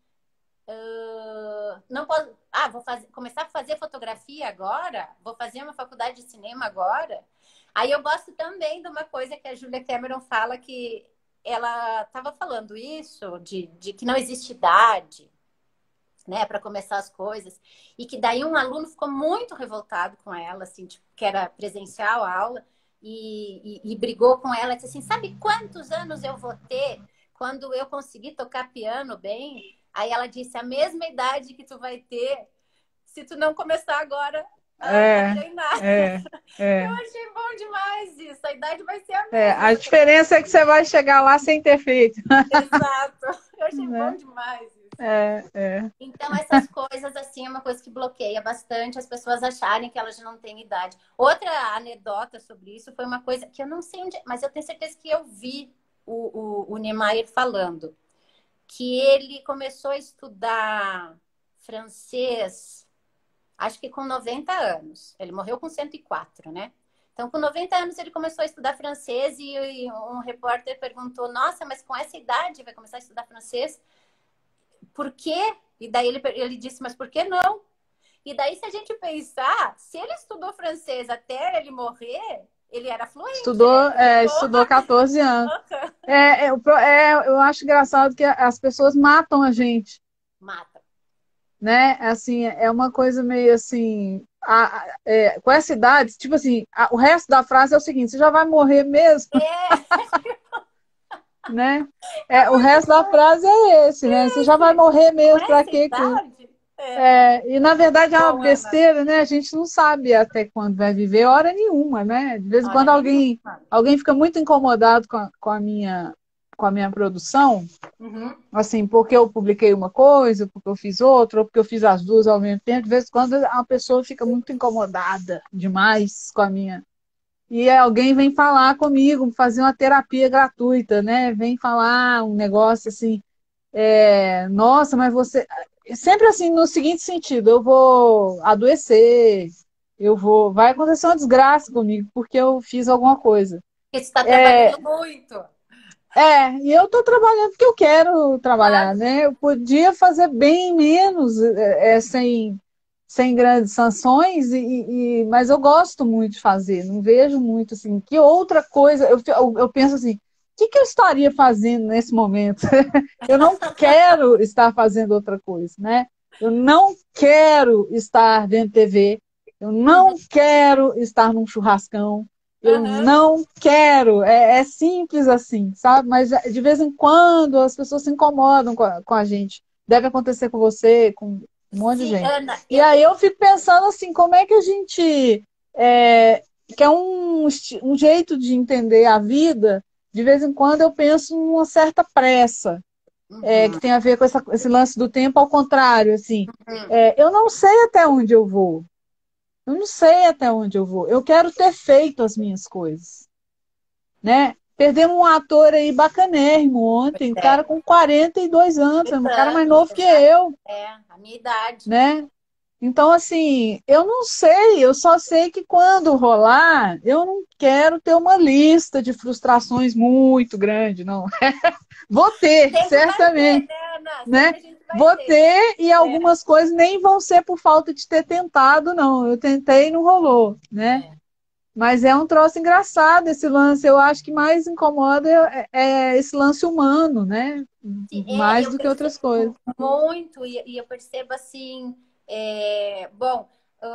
não posso... vou começar a fazer fotografia agora? Vou fazer uma faculdade de cinema agora? Aí eu gosto também de uma coisa que a Julia Cameron fala, que ela estava falando isso, de que não existe idade, né, para começar as coisas, e que daí um aluno ficou muito revoltado com ela, assim, tipo, que era presencial a aula, e brigou com ela, disse assim, sabe quantos anos eu vou ter quando eu conseguir tocar piano bem? Aí ela disse, a mesma idade que tu vai ter se tu não começar agora a É, treinar. é, Eu é. achei bom demais isso, a idade vai ser a É, mesma. a diferença é que você vai chegar lá sem ter feito. Exato, eu achei bom Né? demais isso. É. Então, essas coisas, assim, é uma coisa que bloqueia bastante as pessoas acharem que elas não têm idade. Outra anedota sobre isso foi uma coisa que eu não sei onde, mas eu tenho certeza que eu vi o Niemeyer falando, que ele começou a estudar francês, acho que com 90 anos. Ele morreu com 104, né? Então, com 90 anos, ele começou a estudar francês e um repórter perguntou, nossa, mas com essa idade vai começar a estudar francês? Por quê? E daí ele disse, mas por que não? E daí, se a gente pensar, se ele estudou francês até ele morrer, ele era fluente, né? Estudou 14 anos. Eu acho engraçado que as pessoas matam a gente, Mata. né? Assim, é uma coisa meio assim, com essa idade, tipo assim, o resto da frase é o seguinte, você já vai morrer mesmo, né? O resto da frase é esse, né? Você já vai morrer Com mesmo, para essa quê? idade? E na verdade é uma Bom, Ana. besteira, né? A gente não sabe até quando vai viver, hora nenhuma, né? De vez em Hora quando nenhuma. alguém fica muito incomodado com a minha produção, Uhum. assim, porque eu publiquei uma coisa, porque eu fiz outra, ou porque eu fiz as duas ao mesmo tempo. De vez em quando a pessoa fica muito incomodada demais com a minha. E alguém vem falar comigo, fazer uma terapia gratuita, né? Vem falar um negócio assim, nossa, mas você. Sempre assim, no seguinte sentido, eu vou adoecer, vai acontecer uma desgraça comigo, porque eu fiz alguma coisa. Porque você está trabalhando muito. E eu estou trabalhando porque eu quero trabalhar, Claro. né? Eu podia fazer bem menos, sem grandes sanções, mas eu gosto muito de fazer, não vejo muito assim, que outra coisa, eu penso assim, o que eu estaria fazendo nesse momento? Eu não quero estar fazendo outra coisa, né? Eu não quero estar vendo TV, eu não quero estar num churrascão, eu Uhum. não quero, é simples assim, sabe? Mas de vez em quando as pessoas se incomodam com a gente. Deve acontecer com você, com um monte de Sim, gente. Ana, E aí eu fico pensando assim, como é que a gente quer um jeito de entender a vida, de vez em quando eu penso numa certa pressa, que tem a ver com esse lance do tempo ao contrário, assim. Eu não sei até onde eu vou. Eu não sei até onde eu vou. Eu quero ter feito as minhas coisas, né? Perdemos um ator aí bacanérrimo ontem, um é, cara com 42 anos, um cara mais anos, novo que eu, a minha idade. né? Então, assim, eu não sei, eu só sei que quando rolar, eu não quero ter uma lista de frustrações muito grande, não. Vou ter, Sempre vai ter, certamente, né, Ana? né? Sempre a gente vai Vou ter. ter e É, algumas coisas nem vão ser por falta de ter tentado, não. Eu tentei e não rolou, né? é. Mas é um troço engraçado esse lance. Eu acho que mais incomoda é esse lance humano, né? Mais Eu do que outras coisas. percebo muito, e eu percebo assim, bom,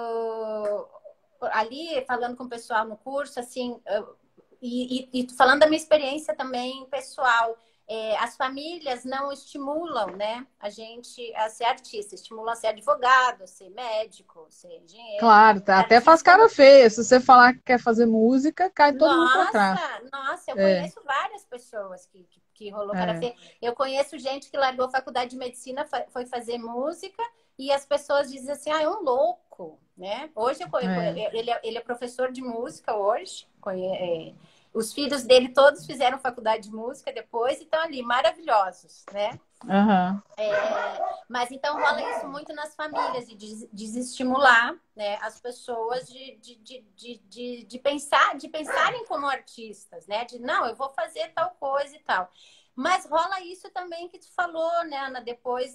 ali falando com o pessoal no curso, assim, e falando da minha experiência também pessoal, as famílias não estimulam, né, a gente a ser artista, estimulam a ser advogado, a ser médico, a ser engenheiro. Claro, tá, até faz Artista cara feia. Se você falar que quer fazer música, cai todo mundo para nossa, trás. nossa, eu É, conheço várias pessoas que rolou cara é. feia. Eu conheço gente que largou a faculdade de medicina, foi fazer música, e as pessoas dizem assim, ah, é um louco, né? Hoje É. ele é professor de música hoje. Os filhos dele todos fizeram faculdade de música depois e estão ali, maravilhosos, né? Aham. Mas então rola isso muito nas famílias, de desestimular, né, as pessoas de pensarem como artistas, né? De não, eu vou fazer tal coisa e tal. Mas rola isso também que tu falou, né, Ana, depois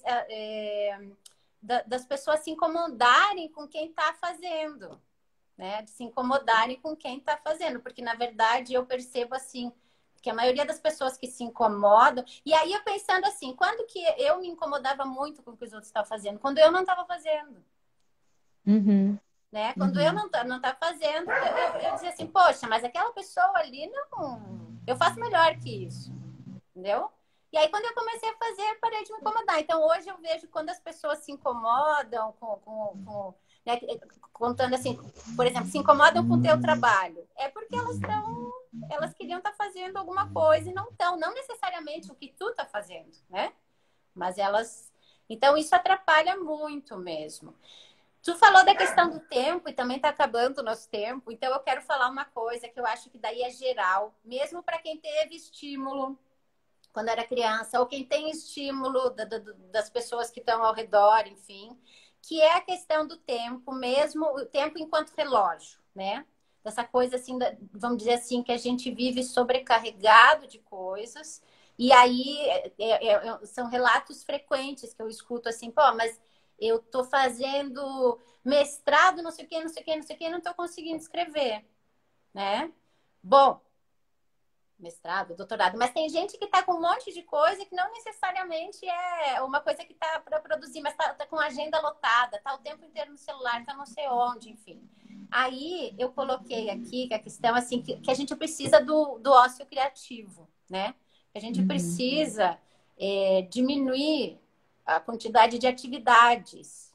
das pessoas se incomodarem com quem está fazendo, né? De se incomodarem com quem está fazendo, porque na verdade eu percebo assim que a maioria das pessoas que se incomodam, e aí eu pensando assim, quando que eu me incomodava muito com o que os outros estavam fazendo? Quando eu não estava fazendo, Uhum. né? Quando eu Uhum. não estava fazendo, eu dizia assim, poxa, mas aquela pessoa ali não, eu faço melhor que isso, entendeu? E aí, quando eu comecei a fazer, eu parei de me incomodar. Então, hoje eu vejo quando as pessoas se incomodam né, contando assim, por exemplo, se incomodam com o teu trabalho, é porque elas queriam estar fazendo alguma coisa e não estão, não necessariamente o que tu está fazendo, né? Mas elas. Então, isso atrapalha muito mesmo. Tu falou da questão do tempo e também está acabando o nosso tempo, então eu quero falar uma coisa que eu acho que daí é geral, mesmo para quem teve estímulo quando era criança, ou quem tem estímulo das pessoas que estão ao redor, enfim, que é a questão do tempo, mesmo o tempo enquanto relógio, né? Dessa coisa assim, vamos dizer assim, que a gente vive sobrecarregado de coisas, e aí são relatos frequentes que eu escuto assim, pô, mas eu tô fazendo mestrado, não sei o quê, não sei o quê, não sei o quê, não tô conseguindo escrever, né? Bom, mestrado, doutorado, mas tem gente que está com um monte de coisa que não necessariamente é uma coisa que está para produzir, mas está com a agenda lotada, está o tempo inteiro no celular, está não sei onde, enfim. Aí eu coloquei aqui que a questão assim que a gente precisa do ócio criativo, né? Que a gente Uhum. precisa diminuir a quantidade de atividades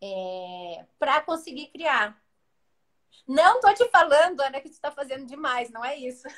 para conseguir criar. Não tô te falando, Ana, que tu está fazendo demais, não é isso.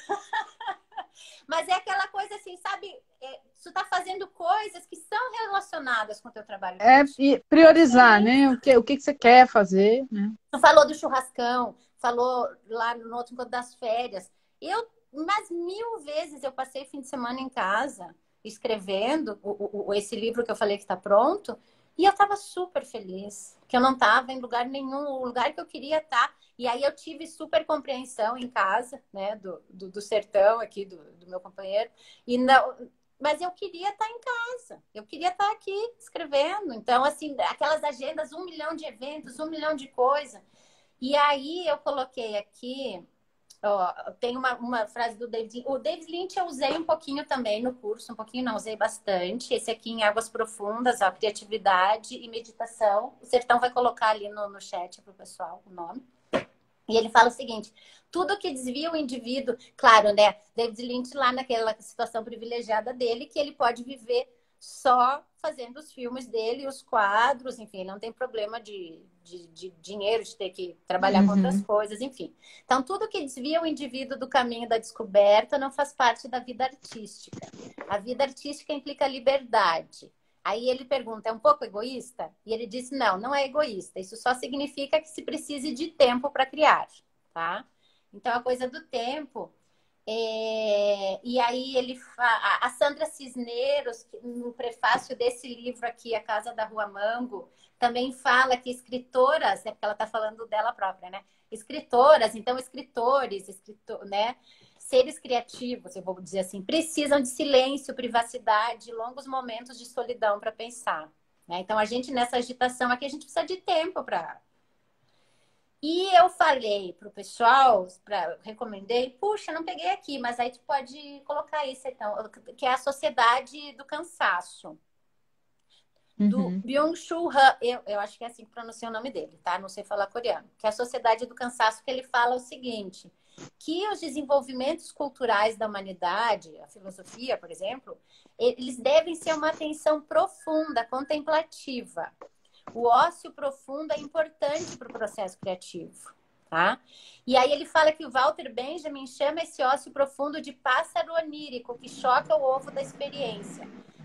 Mas é aquela coisa assim, sabe? Tu tá fazendo coisas que são relacionadas com o teu trabalho É criativo. e É priorizar, diferente. né? O que você quer fazer, né? Tu falou do churrascão, falou lá no outro encontro das férias. Mas 1000 vezes eu passei fim de semana em casa escrevendo esse livro que eu falei que está pronto. E eu estava super feliz, que eu não estava em lugar nenhum, o lugar que eu queria estar. E aí eu tive super compreensão em casa, né, do sertão aqui, do meu companheiro. E não, mas eu queria estar em casa, eu queria estar aqui escrevendo. Então, assim, aquelas agendas, 1 milhão de eventos, 1 milhão de coisas. E aí eu coloquei aqui, ó, tem uma frase do David. O David Lynch eu usei um pouquinho também no curso, um pouquinho não, usei bastante. Esse aqui em Águas Profundas, ó, criatividade e meditação. O Sertão vai colocar ali no chat para o pessoal o nome. E ele fala o seguinte: tudo que desvia o indivíduo, claro, né? David Lynch lá naquela situação privilegiada dele, que ele pode viver só fazendo os filmes dele, os quadros, enfim, não tem problema de dinheiro, de ter que trabalhar com outras Uhum. coisas, enfim. Então, tudo que desvia o indivíduo do caminho da descoberta não faz parte da vida artística. A vida artística implica liberdade. Aí ele pergunta, é um pouco egoísta? E ele diz, não, não é egoísta. Isso só significa que se precise de tempo para criar, tá? Então, a coisa do tempo E aí a Sandra Cisneros, no prefácio desse livro aqui, A Casa da Rua Mango, também fala que escritoras, porque ela está falando dela própria, né? Escritoras, então escritores, né? Seres criativos, eu vou dizer assim, precisam de silêncio, privacidade, longos momentos de solidão para pensar. Né? Então, a gente, nessa agitação aqui, a gente precisa de tempo para... E eu falei pro pessoal, recomendei, puxa, não peguei aqui, mas aí tu pode colocar isso, então, que é a Sociedade do Cansaço, do Uhum. Byung-Chul Han, eu acho que é assim que pronuncia o nome dele, tá? Não sei falar coreano. Que é a Sociedade do Cansaço, que ele fala o seguinte, que os desenvolvimentos culturais da humanidade, a filosofia, por exemplo, eles devem ser uma atenção profunda, contemplativa. O ócio profundo é importante para o processo criativo, tá? E aí ele fala que o Walter Benjamin chama esse ócio profundo de pássaro onírico, que choca o ovo da experiência.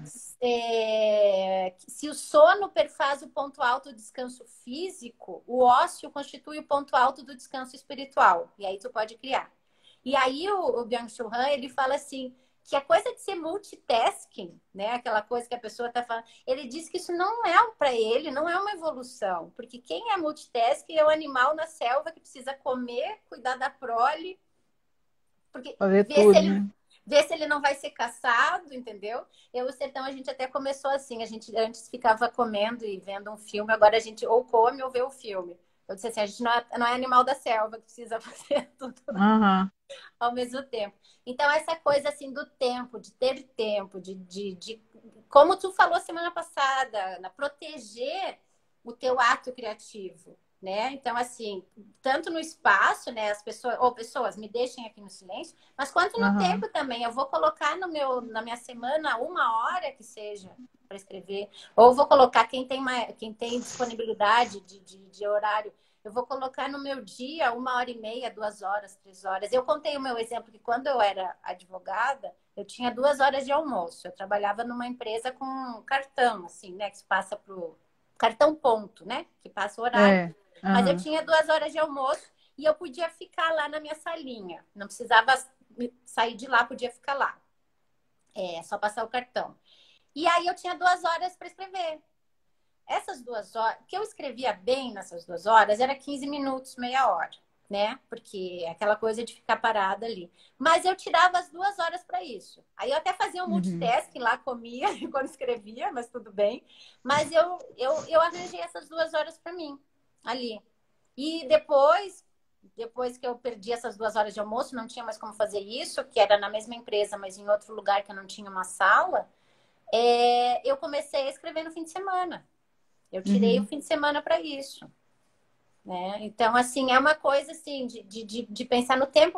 Se o sono perfaz o ponto alto do descanso físico, o ócio constitui o ponto alto do descanso espiritual. E aí tu pode criar. E aí o Byung-Chul Han, ele fala assim, que a coisa de ser multitasking, né? Aquela coisa que a pessoa está falando, ele diz que isso não é para ele, não é uma evolução, porque quem é multitasking é o animal na selva que precisa comer, cuidar da prole, porque Fazer tudo, né? ver se ele não vai ser caçado, entendeu? Eu, o sertão, a gente até começou assim, a gente antes ficava comendo e vendo um filme, agora a gente ou come ou vê o filme. Eu disse assim, a gente não é animal da selva que precisa fazer tudo Aham. ao mesmo tempo. Então, essa coisa assim do tempo, de ter tempo, como tu falou semana passada, proteger o teu ato criativo, né? Então, assim, tanto no espaço, né? As pessoas, ou pessoas, me deixem aqui no silêncio, mas quanto no Aham. tempo também. Eu vou colocar na minha semana 1 hora que seja para escrever, ou vou colocar quem tem disponibilidade de horário. Eu vou colocar no meu dia 1 hora e meia, 2 horas, 3 horas. Eu contei o meu exemplo que quando eu era advogada, eu tinha 2 horas de almoço. Eu trabalhava numa empresa com cartão, assim, né? Que se passa pro cartão ponto, né? Que passa o horário. É. Mas eu Aham. tinha 2 horas de almoço e eu podia ficar lá na minha salinha. Não precisava sair de lá, podia ficar lá. É, só passar o cartão. E aí eu tinha 2 horas para escrever. Essas 2 horas, o que eu escrevia bem nessas 2 horas era 15 minutos, meia hora, né? Porque é aquela coisa de ficar parada ali. Mas eu tirava as 2 horas para isso. Aí eu até fazia um Uhum. multitask lá, comia quando escrevia, mas tudo bem. Mas eu arranjei essas 2 horas para mim, ali. E depois que eu perdi essas 2 horas de almoço, não tinha mais como fazer isso, que era na mesma empresa, mas em outro lugar que eu não tinha uma sala, eu comecei a escrever no fim de semana. Eu tirei o Uhum. fim de semana para isso, né? Então, assim, é uma coisa assim de pensar no tempo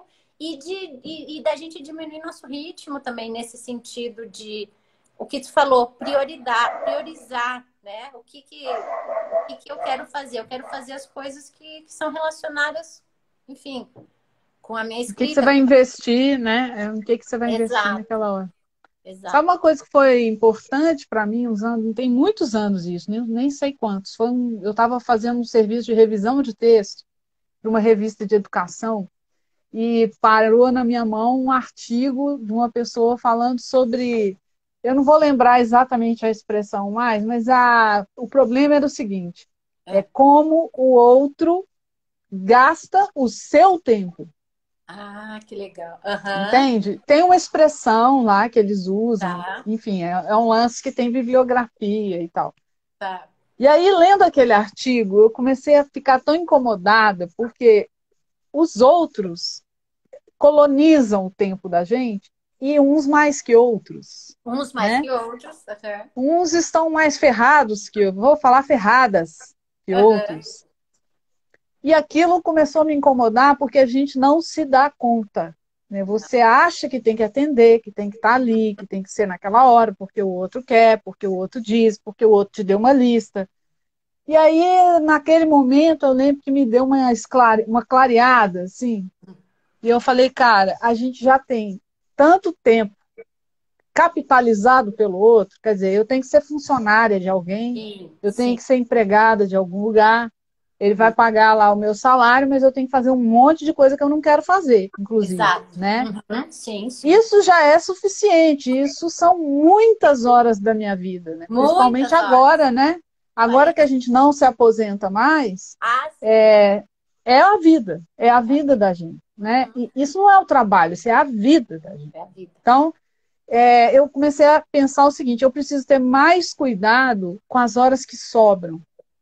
e da gente diminuir nosso ritmo também nesse sentido de o que tu falou, priorizar, né? O que eu quero fazer? Eu quero fazer as coisas que são relacionadas, enfim, com a minha O que que você escrita. vai investir, né? O que que você vai investir Exato, naquela hora? Sabe exato. uma coisa que foi importante para mim, tem muitos anos isso, nem sei quantos. Eu estava fazendo um serviço de revisão de texto para uma revista de educação e parou na minha mão um artigo de uma pessoa falando sobre. Eu não vou lembrar exatamente a expressão mais, mas o problema era o seguinte: é É. como o outro gasta o seu tempo. Ah, que legal. Aham, Entende? Tem uma expressão lá que eles usam, tá, enfim, é um lance que tem bibliografia e tal. tá. E aí, lendo aquele artigo, eu comecei a ficar tão incomodada, porque os outros colonizam o tempo da gente, e uns mais que outros, Uns mais né? que outros. Aham, Uns estão mais ferrados que eu, vou falar ferradas que aham. outros. E aquilo começou a me incomodar porque a gente não se dá conta. Né? Você acha que tem que atender, que tem que estar ali, que tem que ser naquela hora, porque o outro quer, porque o outro diz, porque o outro te deu uma lista. E aí, naquele momento, eu lembro que me deu uma clareada, assim. E eu falei, cara, a gente já tem tanto tempo capitalizado pelo outro, quer dizer, eu tenho que ser funcionária de alguém, Sim, eu tenho sim. que ser empregada de algum lugar, Ele vai pagar lá o meu salário, mas eu tenho que fazer um monte de coisa que eu não quero fazer, inclusive, Exato. né? Uhum. Sim, sim. Isso já é suficiente, isso são muitas horas da minha vida, né? Principalmente Muitas horas. agora, né? Agora que a 40. gente não se aposenta mais, Ah, sim. é a vida da gente, né? Uhum. E isso não é o trabalho, isso é a vida da gente. É a vida. Então, eu comecei a pensar o seguinte: eu preciso ter mais cuidado com as horas que sobram,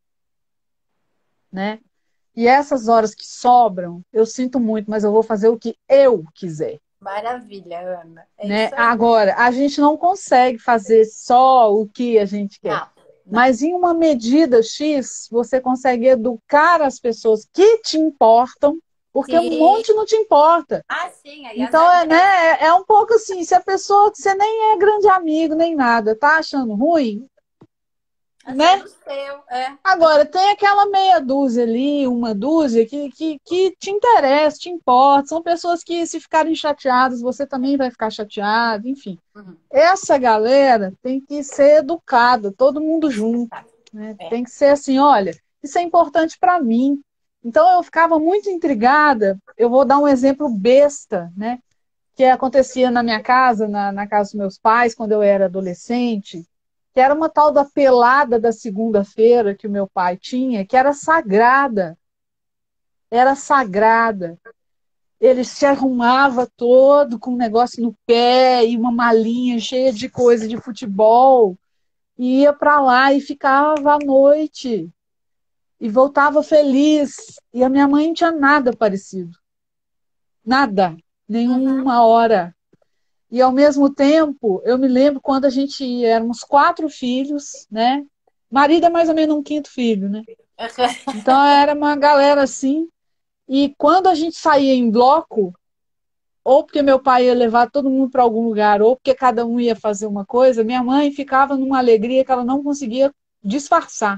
né? E essas horas que sobram, eu sinto muito, mas eu vou fazer o que eu quiser. Maravilha, Ana. É Né? isso aí. Agora, a gente não consegue fazer só o que a gente quer, Não, não. mas em uma medida X, você consegue educar as pessoas que te importam, porque um Sim. monte não te importa. Ah, sim. Aí Então, azar delas. é um pouco assim, se a pessoa que você nem é grande amigo, nem nada, tá achando ruim, Azar né? do seu. É. Agora, tem aquela meia dúzia ali, uma dúzia, que te interessa, te importa. São pessoas que, se ficarem chateadas, você também vai ficar chateado, enfim. Uhum. Essa galera tem que ser educada, todo mundo Tem que junto, estar. né? É. Tem que ser assim, olha, isso é importante para mim. Então eu ficava muito intrigada. Eu vou dar um exemplo besta, né? Que acontecia na minha casa, na casa dos meus pais, quando eu era adolescente, que era uma tal da pelada da segunda-feira que o meu pai tinha, que era sagrada. Era sagrada. Ele se arrumava todo com um negócio no pé e uma malinha cheia de coisa de futebol, e ia para lá e ficava à noite e voltava feliz. E a minha mãe não tinha nada parecido, nada, Uhum. nenhuma hora. E ao mesmo tempo, eu me lembro quando a gente ia, éramos 4 filhos, né? Marido é mais ou menos um quinto filho, né? Então era uma galera assim. E quando a gente saía em bloco, ou porque meu pai ia levar todo mundo para algum lugar, ou porque cada um ia fazer uma coisa, minha mãe ficava numa alegria que ela não conseguia disfarçar.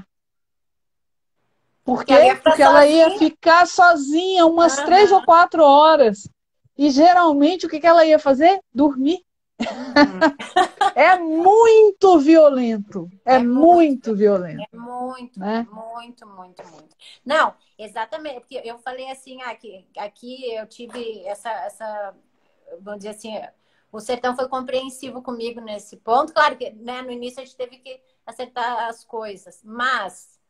Por Porque ela ia quê? ficar Porque ela ia sozinha. ficar sozinha umas 3 ou 4 horas. E geralmente o que ela ia fazer? Dormir. Uhum. É muito violento. É É muito, muito violento, é muito, né? muito, muito, muito. Não, exatamente, porque eu falei assim, aqui eu tive vamos dizer assim, o sertão foi compreensivo comigo nesse ponto. Claro que, né, no início a gente teve que acertar as coisas, mas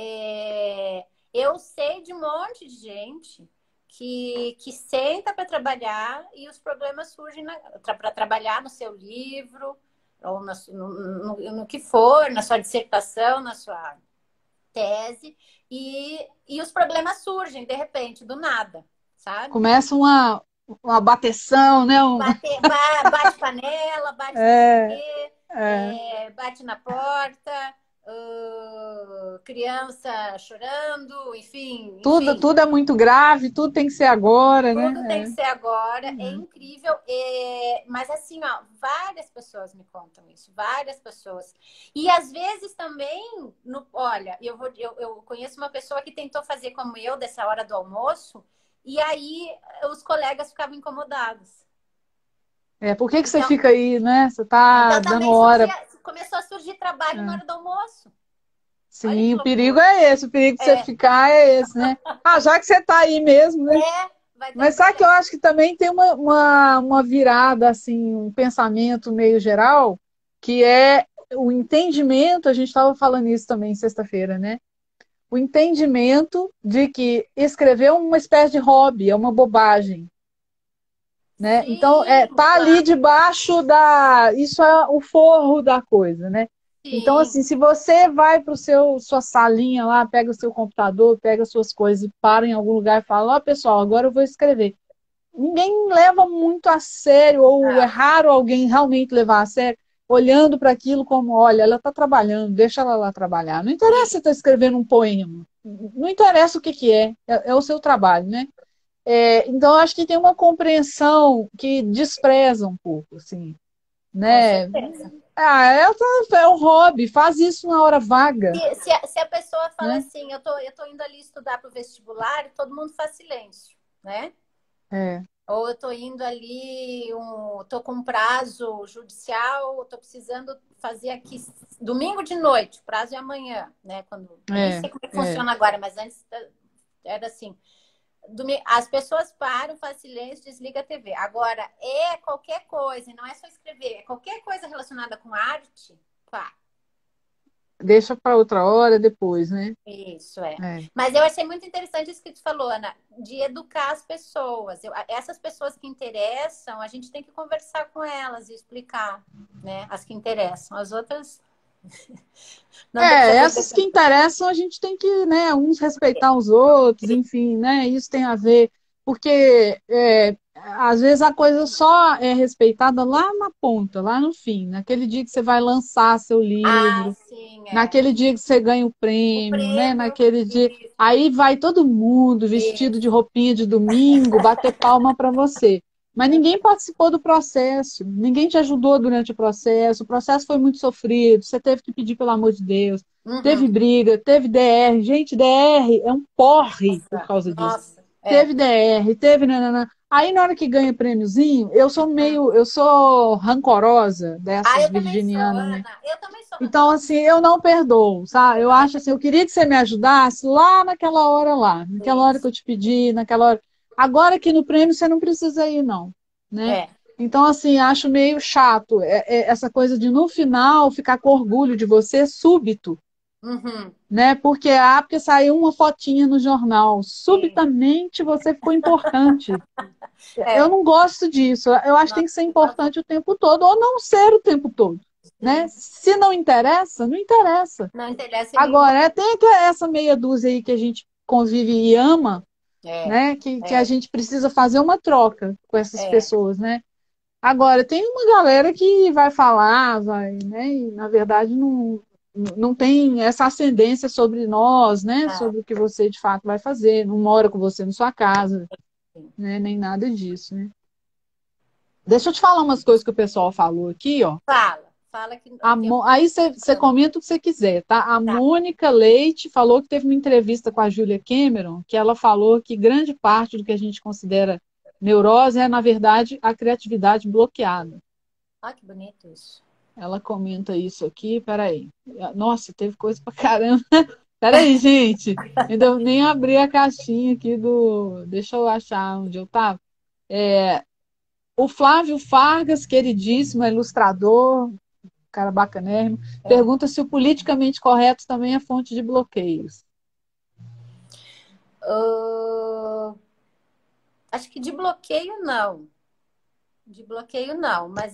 eu sei de um monte de gente que senta para trabalhar e os problemas surgem para trabalhar no seu livro ou no que for, na sua dissertação, na sua tese, e os problemas surgem de repente, do nada, sabe? Começa uma bateção, né? Bate panela, bate não sei o É, quê, é, bate na porta, criança chorando, enfim. tudo é muito grave, tudo tem que ser agora, Tudo tem que né? ser agora, é incrível. Mas assim, ó, várias pessoas me contam isso, várias pessoas. E às vezes também, olha, eu conheço uma pessoa que tentou fazer como eu, dessa hora do almoço, e aí os colegas ficavam incomodados. Por que você Então, fica aí, né? Você tá então dando também hora. começou a surgir trabalho na É. hora do almoço. Olha Sim, que o perigo loucura. é esse, o perigo de você É, ficar é esse, né? Ah, já que você tá aí mesmo, né? vai Mas sabe que eu trabalhar. acho que também tem uma virada, assim, um pensamento meio geral, que é o entendimento, a gente estava falando isso também sexta-feira, né? O entendimento de que escrever é uma espécie de hobby, é uma bobagem, né? Então, Sim, tá ali claro. debaixo da... Isso é o forro da coisa, né? Então, Sim. assim, se você vai para sua salinha lá, pega o seu computador, pega suas coisas e para em algum lugar e fala, ó, pessoal, agora eu vou escrever. Ninguém leva muito a sério, ou é Não. raro alguém realmente levar a sério, olhando para aquilo como, olha, ela está trabalhando, deixa ela lá trabalhar. Não interessa se E, você está escrevendo um poema, não interessa o que, que é o seu trabalho, né? Então, acho que tem uma compreensão que despreza um pouco, assim, com né? certeza. Ah, é um hobby, faz isso na hora vaga, Se a pessoa fala né? assim, eu tô indo ali estudar para o vestibular, todo mundo faz silêncio, né? É. Ou eu estou indo ali, estou com um prazo judicial, estou precisando fazer aqui domingo de noite, o prazo é amanhã, né? Eu nem sei como é que funciona agora, mas antes era assim. As pessoas param, faz silêncio, desliga a TV. Agora, é qualquer coisa, e não é só escrever, é qualquer coisa relacionada com arte, pá. Deixa para outra hora depois, né? Isso é. É. Mas eu achei muito interessante isso que tu falou, Ana, de educar as pessoas. Essas pessoas que interessam, a gente tem que conversar com elas e explicar, né? As que interessam. As outras não tem que Essas que interessam, a gente tem que, né, uns respeitar os outros, enfim, né? Isso tem a ver, porque às vezes a coisa só é respeitada lá na ponta, lá no fim, naquele dia que você vai lançar seu Ah, livro, sim, é. naquele dia que você ganha o O prêmio, né? prêmio, Naquele dia, isso, aí vai todo mundo vestido de isso. roupinha de domingo, bater palma para você. Mas ninguém participou do processo, ninguém te ajudou durante o processo foi muito sofrido, você teve que pedir pelo amor de Deus, teve Uhum. briga, teve DR, gente, DR é um porre por Nossa, causa disso. nossa, é. Teve DR, teve nanana. Aí na hora que ganha prêmiozinho, eu sou rancorosa Ah, dessas eu também sou, virginianas, né? Ana. Eu também sou Então, rancorosa. assim, eu não perdoo, sabe? Eu Eu também. acho assim, eu queria que você me ajudasse lá naquela hora lá, naquela hora que Isso. eu te pedi, naquela hora. Agora aqui no prêmio você não precisa ir, não, né? É. Então, assim, acho meio chato essa coisa de no final ficar com orgulho de você súbito, Uhum. né? Porque saiu uma fotinha no jornal, Sim. subitamente você ficou importante. Eu É. não gosto disso. Eu acho que tem Nossa, que ser por favor. importante o tempo todo, ou não ser o tempo todo, né? Sim. Se não interessa, não interessa. Não interessa em nenhum Agora, momento. tem essa meia dúzia aí que a gente convive e ama, É. né? Que a É. gente precisa fazer uma troca com essas É. pessoas, né? Agora, tem uma galera que vai falar, vai, né? E, na verdade, não tem essa ascendência sobre nós, né? Ah, Sobre o que você de fato vai fazer, não mora com você na sua casa, sim. né? Nem nada disso, né? Deixa eu te falar umas coisas que o pessoal falou aqui, ó. Fala. Fala que eu Aí você amo. comenta o que você quiser, tá? A Tá. Mônica Leite falou que teve uma entrevista com a Julia Cameron, que ela falou que grande parte do que a gente considera neurose é, na verdade, a criatividade bloqueada. Ah, que bonito isso. Ela comenta isso aqui, peraí. Nossa, teve coisa pra caramba. Peraí, gente. Ainda nem abri a caixinha aqui do. Deixa eu achar onde eu estava. O Flávio Fargas, queridíssimo, ilustrador, cara bacanérrimo, É. pergunta se o politicamente correto também é fonte de bloqueios. Ah, acho que de bloqueio não. De bloqueio não, mas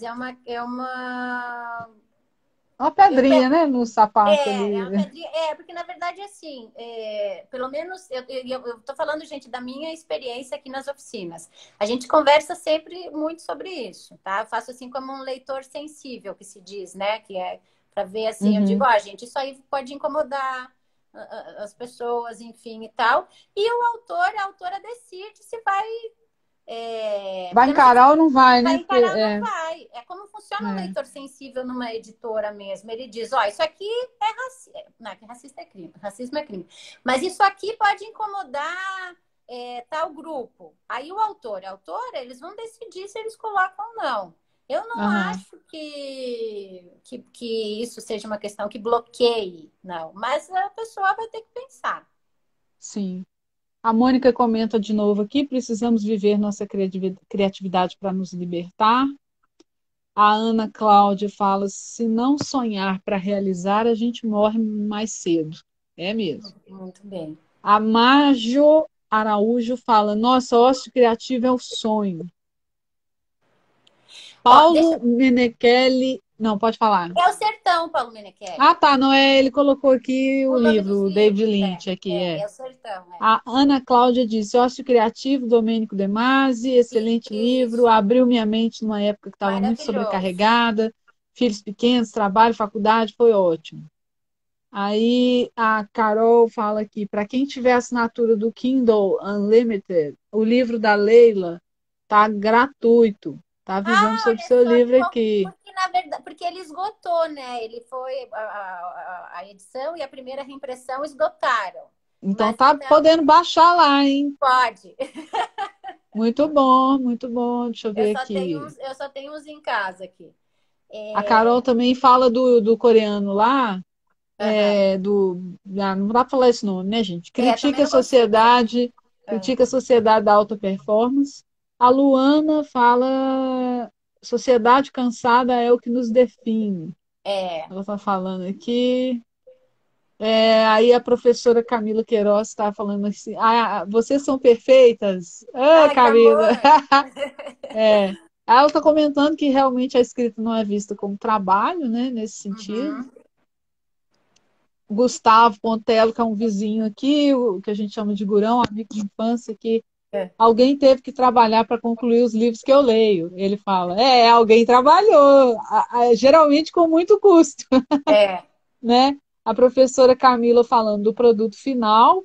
Uma eu, pedrinha, né, no sapato é uma ali. pedrinha. Porque na verdade, assim, pelo menos eu tô falando, gente, da minha experiência aqui nas oficinas. A gente conversa sempre muito sobre isso, tá? Eu faço assim como um leitor sensível, que se diz, né? Que é para ver assim, eu digo, Uhum. gente, isso aí pode incomodar as pessoas, enfim, e tal. E a autora decide se vai. Vai Porque eu não sei se encarar ou não vai, vai né? Porque, encarar, não vai. É como funciona um é, leitor sensível numa editora mesmo. Ele diz, ó, isso aqui é racista. Não, que racista é crime. Racismo é crime. Mas isso aqui pode incomodar tal grupo. Aí o autor e a autora, eles vão decidir se eles colocam ou não. Eu não aham, acho que isso seja uma questão que bloqueie, não. Mas a pessoa vai ter que pensar. sim. A Mônica comenta de novo aqui: precisamos viver nossa criatividade para nos libertar. A Ana Cláudia fala: se não sonhar para realizar, a gente morre mais cedo. É mesmo. Muito bem. A Majo Araújo fala: nossa, ócio criativo é o sonho. Ó, deixa. Paulo Menechelli. Não, pode falar. É o sertão, Paulo Menechelli. Ah, tá, não é. Ele colocou aqui O o nome dos livro, o David livros, Lynch, aqui, é é. o sertão, é. A Ana Cláudia disse: ócio criativo, Domênico De Masi, excelente livro, Isso, abriu minha mente numa época que estava muito maravilhoso. sobrecarregada, filhos pequenos, trabalho, faculdade, foi ótimo. Aí a Carol fala aqui: para quem tiver assinatura do Kindle Unlimited, o livro da Leila tá gratuito. Tá avisando Ah, sobre o olha seu só que livro bom, aqui. porque na verdade, porque ele esgotou, né? Ele foi a edição e a primeira reimpressão esgotaram. Então Mas tá então podendo baixar lá, hein? pode. Muito bom, muito bom. Deixa eu ver aqui. Eu só tenho uns em casa aqui. A Carol também fala do coreano lá, Aham. não dá para falar esse nome, né, gente? Também não consigo. É, Critica a sociedade da alta performance. A Luana fala, sociedade cansada é o que nos define. é. Ela está falando aqui. Aí a professora Camila Queiroz está falando assim, vocês são perfeitas. Ah, Ai, que Camila! amor! É. Ela está comentando que realmente a escrita não é vista como trabalho, né, nesse sentido. Uhum. Gustavo Pontello, que é um vizinho aqui, o que a gente chama de gurão, amigo de infância, que É. alguém teve que trabalhar para concluir os livros que eu leio. Ele fala, alguém trabalhou, geralmente com muito custo, É. né? A professora Camila falando do produto final,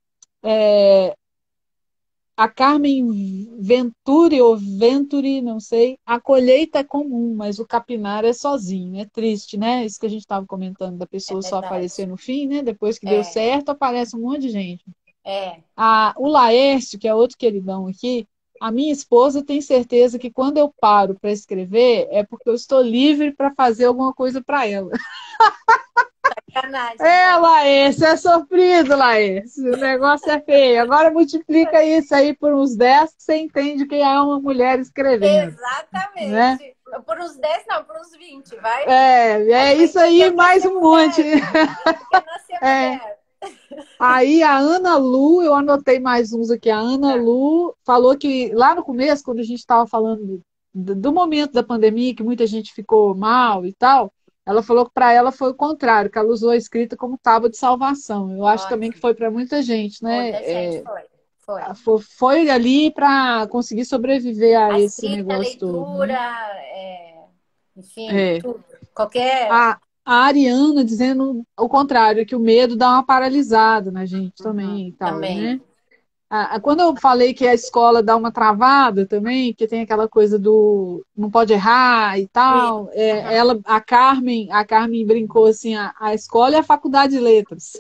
a Carmen Venturi, ou Venturi, não sei, a colheita é comum, mas o capinar é sozinho. É triste, né? Isso que a gente estava comentando, da É pessoa só aparecer verdade. no fim, né? Depois que deu É. certo, aparece um monte de gente. É. O Laércio, que é outro queridão aqui, a minha esposa tem certeza que quando eu paro para escrever é porque eu estou livre para fazer alguma coisa para ela. Sacanagem, né? Laércio, é sofrido, Laércio. O negócio é feio. Agora multiplica isso aí por uns 10 que você entende quem é uma mulher escrevendo, né? Exatamente. Por uns 10 não, por uns 20 vai? É Aí vai isso entender aí, o que é mais ser um monte. mulher. Porque nascer É. mulher. Aí a Ana Lu, eu anotei mais uns aqui. A Ana É. Lu falou que lá no começo, quando a gente estava falando do momento da pandemia, que muita gente ficou mal e tal, ela falou que para ela foi o contrário, que ela usou a escrita como tábua de salvação. Eu acho também que Ótimo. foi para muita gente, né? Muita gente foi. Foi. Foi ali para conseguir sobreviver a A esse escrita, a negócio todo, né? leitura, enfim, É. tudo. Qualquer. A Ariana dizendo o contrário, que o medo dá uma paralisada na gente Uhum, também e tal, também. né? Quando eu falei que a escola dá uma travada também, que tem aquela coisa do não pode errar e Isso. tal, Uhum. a Carmen brincou assim, a escola é a faculdade de letras.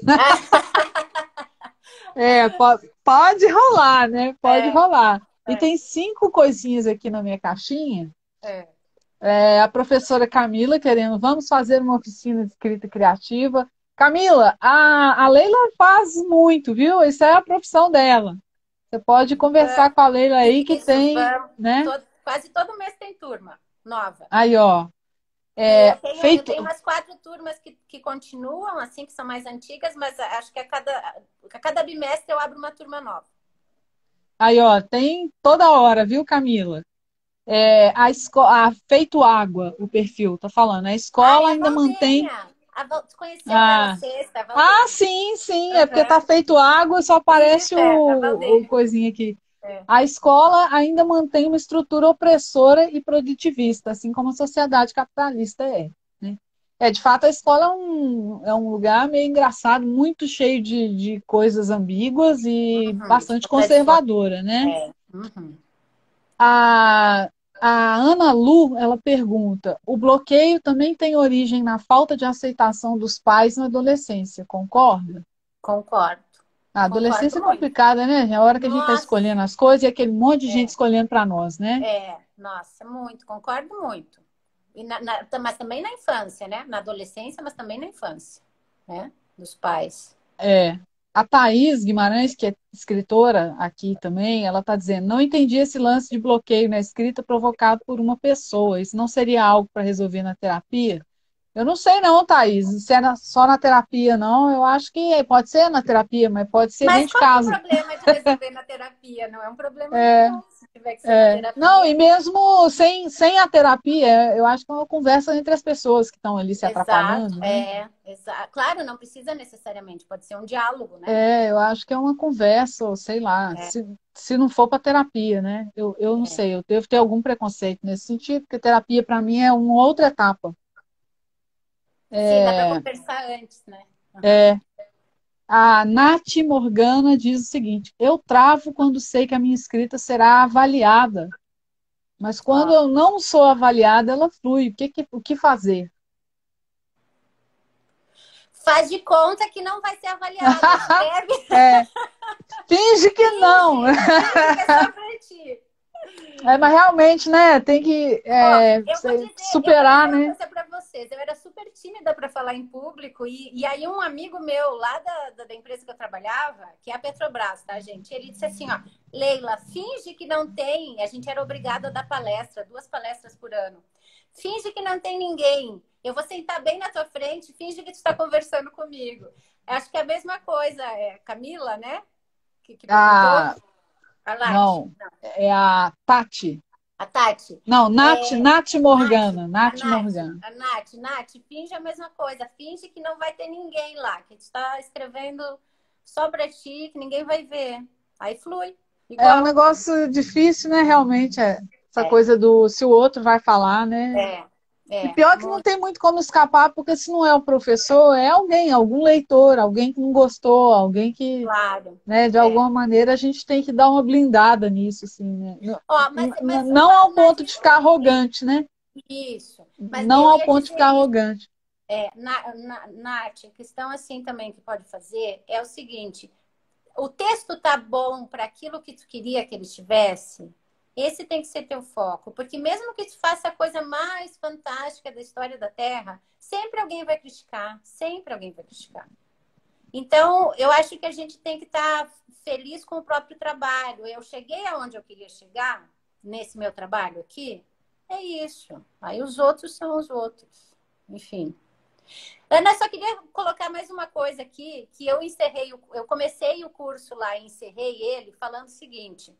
Pode rolar, né? Pode É, rolar. E é, tem 5 coisinhas aqui na minha caixinha. é. A professora Camila querendo, vamos fazer uma oficina de escrita criativa. Camila, a Leila faz muito, viu? Isso é a profissão dela. Você pode conversar com a Leila aí que Isso, tem, vamos. né? Quase todo mês tem turma nova. Aí, ó, E eu feito. tenho umas 4 turmas que continuam, assim, que são mais antigas, mas acho que a cada bimestre eu abro uma turma nova. Aí, ó, tem toda hora, viu, Camila? Feito Água, o perfil, tá falando. A Ah, escola é a ainda mantém. Valdênia. Tu conheceu ela Ah, sexta, a Valdênia. sim, sim, é porque tá Uhum. feito água e só aparece Isso, a o Valdênia. coisinha aqui. É. A escola ainda mantém uma estrutura opressora e produtivista, assim como a sociedade capitalista é, né? De fato, a escola é um lugar meio engraçado, muito cheio de coisas ambíguas e Uhum. bastante Tradições. conservadora, né? É. Uhum. A, a Ana Lu, ela pergunta, o bloqueio também tem origem na falta de aceitação dos pais na adolescência, concorda? Concordo. A adolescência Concordo é muito. complicada, né? É a hora que a gente está Nossa, escolhendo as coisas e aquele monte de gente é, escolhendo para nós, né? nossa, muito, concordo muito. Mas também na infância, né? Na adolescência, mas também na infância, né? Dos pais. É. A Thaís Guimarães, que é escritora aqui também, ela está dizendo: não entendi esse lance de bloqueio na escrita provocado por uma pessoa. Isso não seria algo para resolver na terapia? Eu não sei não, Thaís, se é só na terapia, não. Eu acho que pode ser na terapia, mas pode ser Mas dentro de qual que é o casa. problema de resolver na terapia? Não é um problema nenhum. Se tiver que ser na Não, terapia, e mesmo sem a terapia, eu acho que é uma conversa entre as pessoas que estão ali se exato, atrapalhando, né? exato. Claro, não precisa necessariamente, pode ser um diálogo, né? Eu acho que é uma conversa, ou sei lá, É, se não for para terapia, né? Eu não é. sei, eu devo ter algum preconceito nesse sentido, porque terapia para mim é uma outra etapa. Sim, dá para É, conversar antes, né? Uhum. é, a Nath Morgana diz o seguinte: eu travo quando sei que a minha escrita será avaliada, mas quando Ó. eu não sou avaliada, ela flui. O que fazer? Faz de conta que não vai ser avaliada. Escreve, É, finge que não. finge que é só ti. Mas realmente, né, tem que Ó, eu vou superar, dizer uma né? coisa para vocês. Eu era super tímida para falar em público e aí um amigo meu lá da empresa que eu trabalhava, que é a Petrobras, tá, gente? Ele disse assim, ó, Leila, finge que não tem. A gente era obrigado a dar palestra, 2 palestras por ano. Finge que não tem ninguém. Eu vou sentar bem na tua frente, finge que tu está conversando comigo. Acho que é a mesma coisa, Camila, né? Que perguntou. Ah, A Lati. não, é a Tati. A Tati. Não, É, Nath Nath, Morgana. Nath Morgana. Nath, finge a mesma coisa. Finge que não vai ter ninguém lá, que a gente está escrevendo só para ti, que ninguém vai ver. Aí flui, É um igual. negócio difícil, né? Realmente, essa É, coisa do se o outro vai falar, né? é, E pior que não muito tem muito como escapar, porque se não é o professor, é alguém, algum leitor, alguém que não gostou, alguém que, claro. né, de É. alguma maneira a gente tem que dar uma blindada nisso, assim, né? Ó, Não ao Nath, ponto de ficar arrogante, né? isso. Mas Não eu ao ia ponto de dizer ficar isso. arrogante. Nath, a questão assim também que pode fazer é o seguinte: o texto tá bom para aquilo que tu queria que ele tivesse, esse tem que ser teu foco, porque mesmo que tu faça a coisa mais fantástica da história da Terra, sempre alguém vai criticar, sempre alguém vai criticar. Então, eu acho que a gente tem que estar feliz com o próprio trabalho. Eu cheguei aonde eu queria chegar nesse meu trabalho aqui, é isso. Aí os outros são os outros. Enfim. Ana, só queria colocar mais uma coisa aqui, que eu comecei o curso lá e encerrei ele falando o seguinte,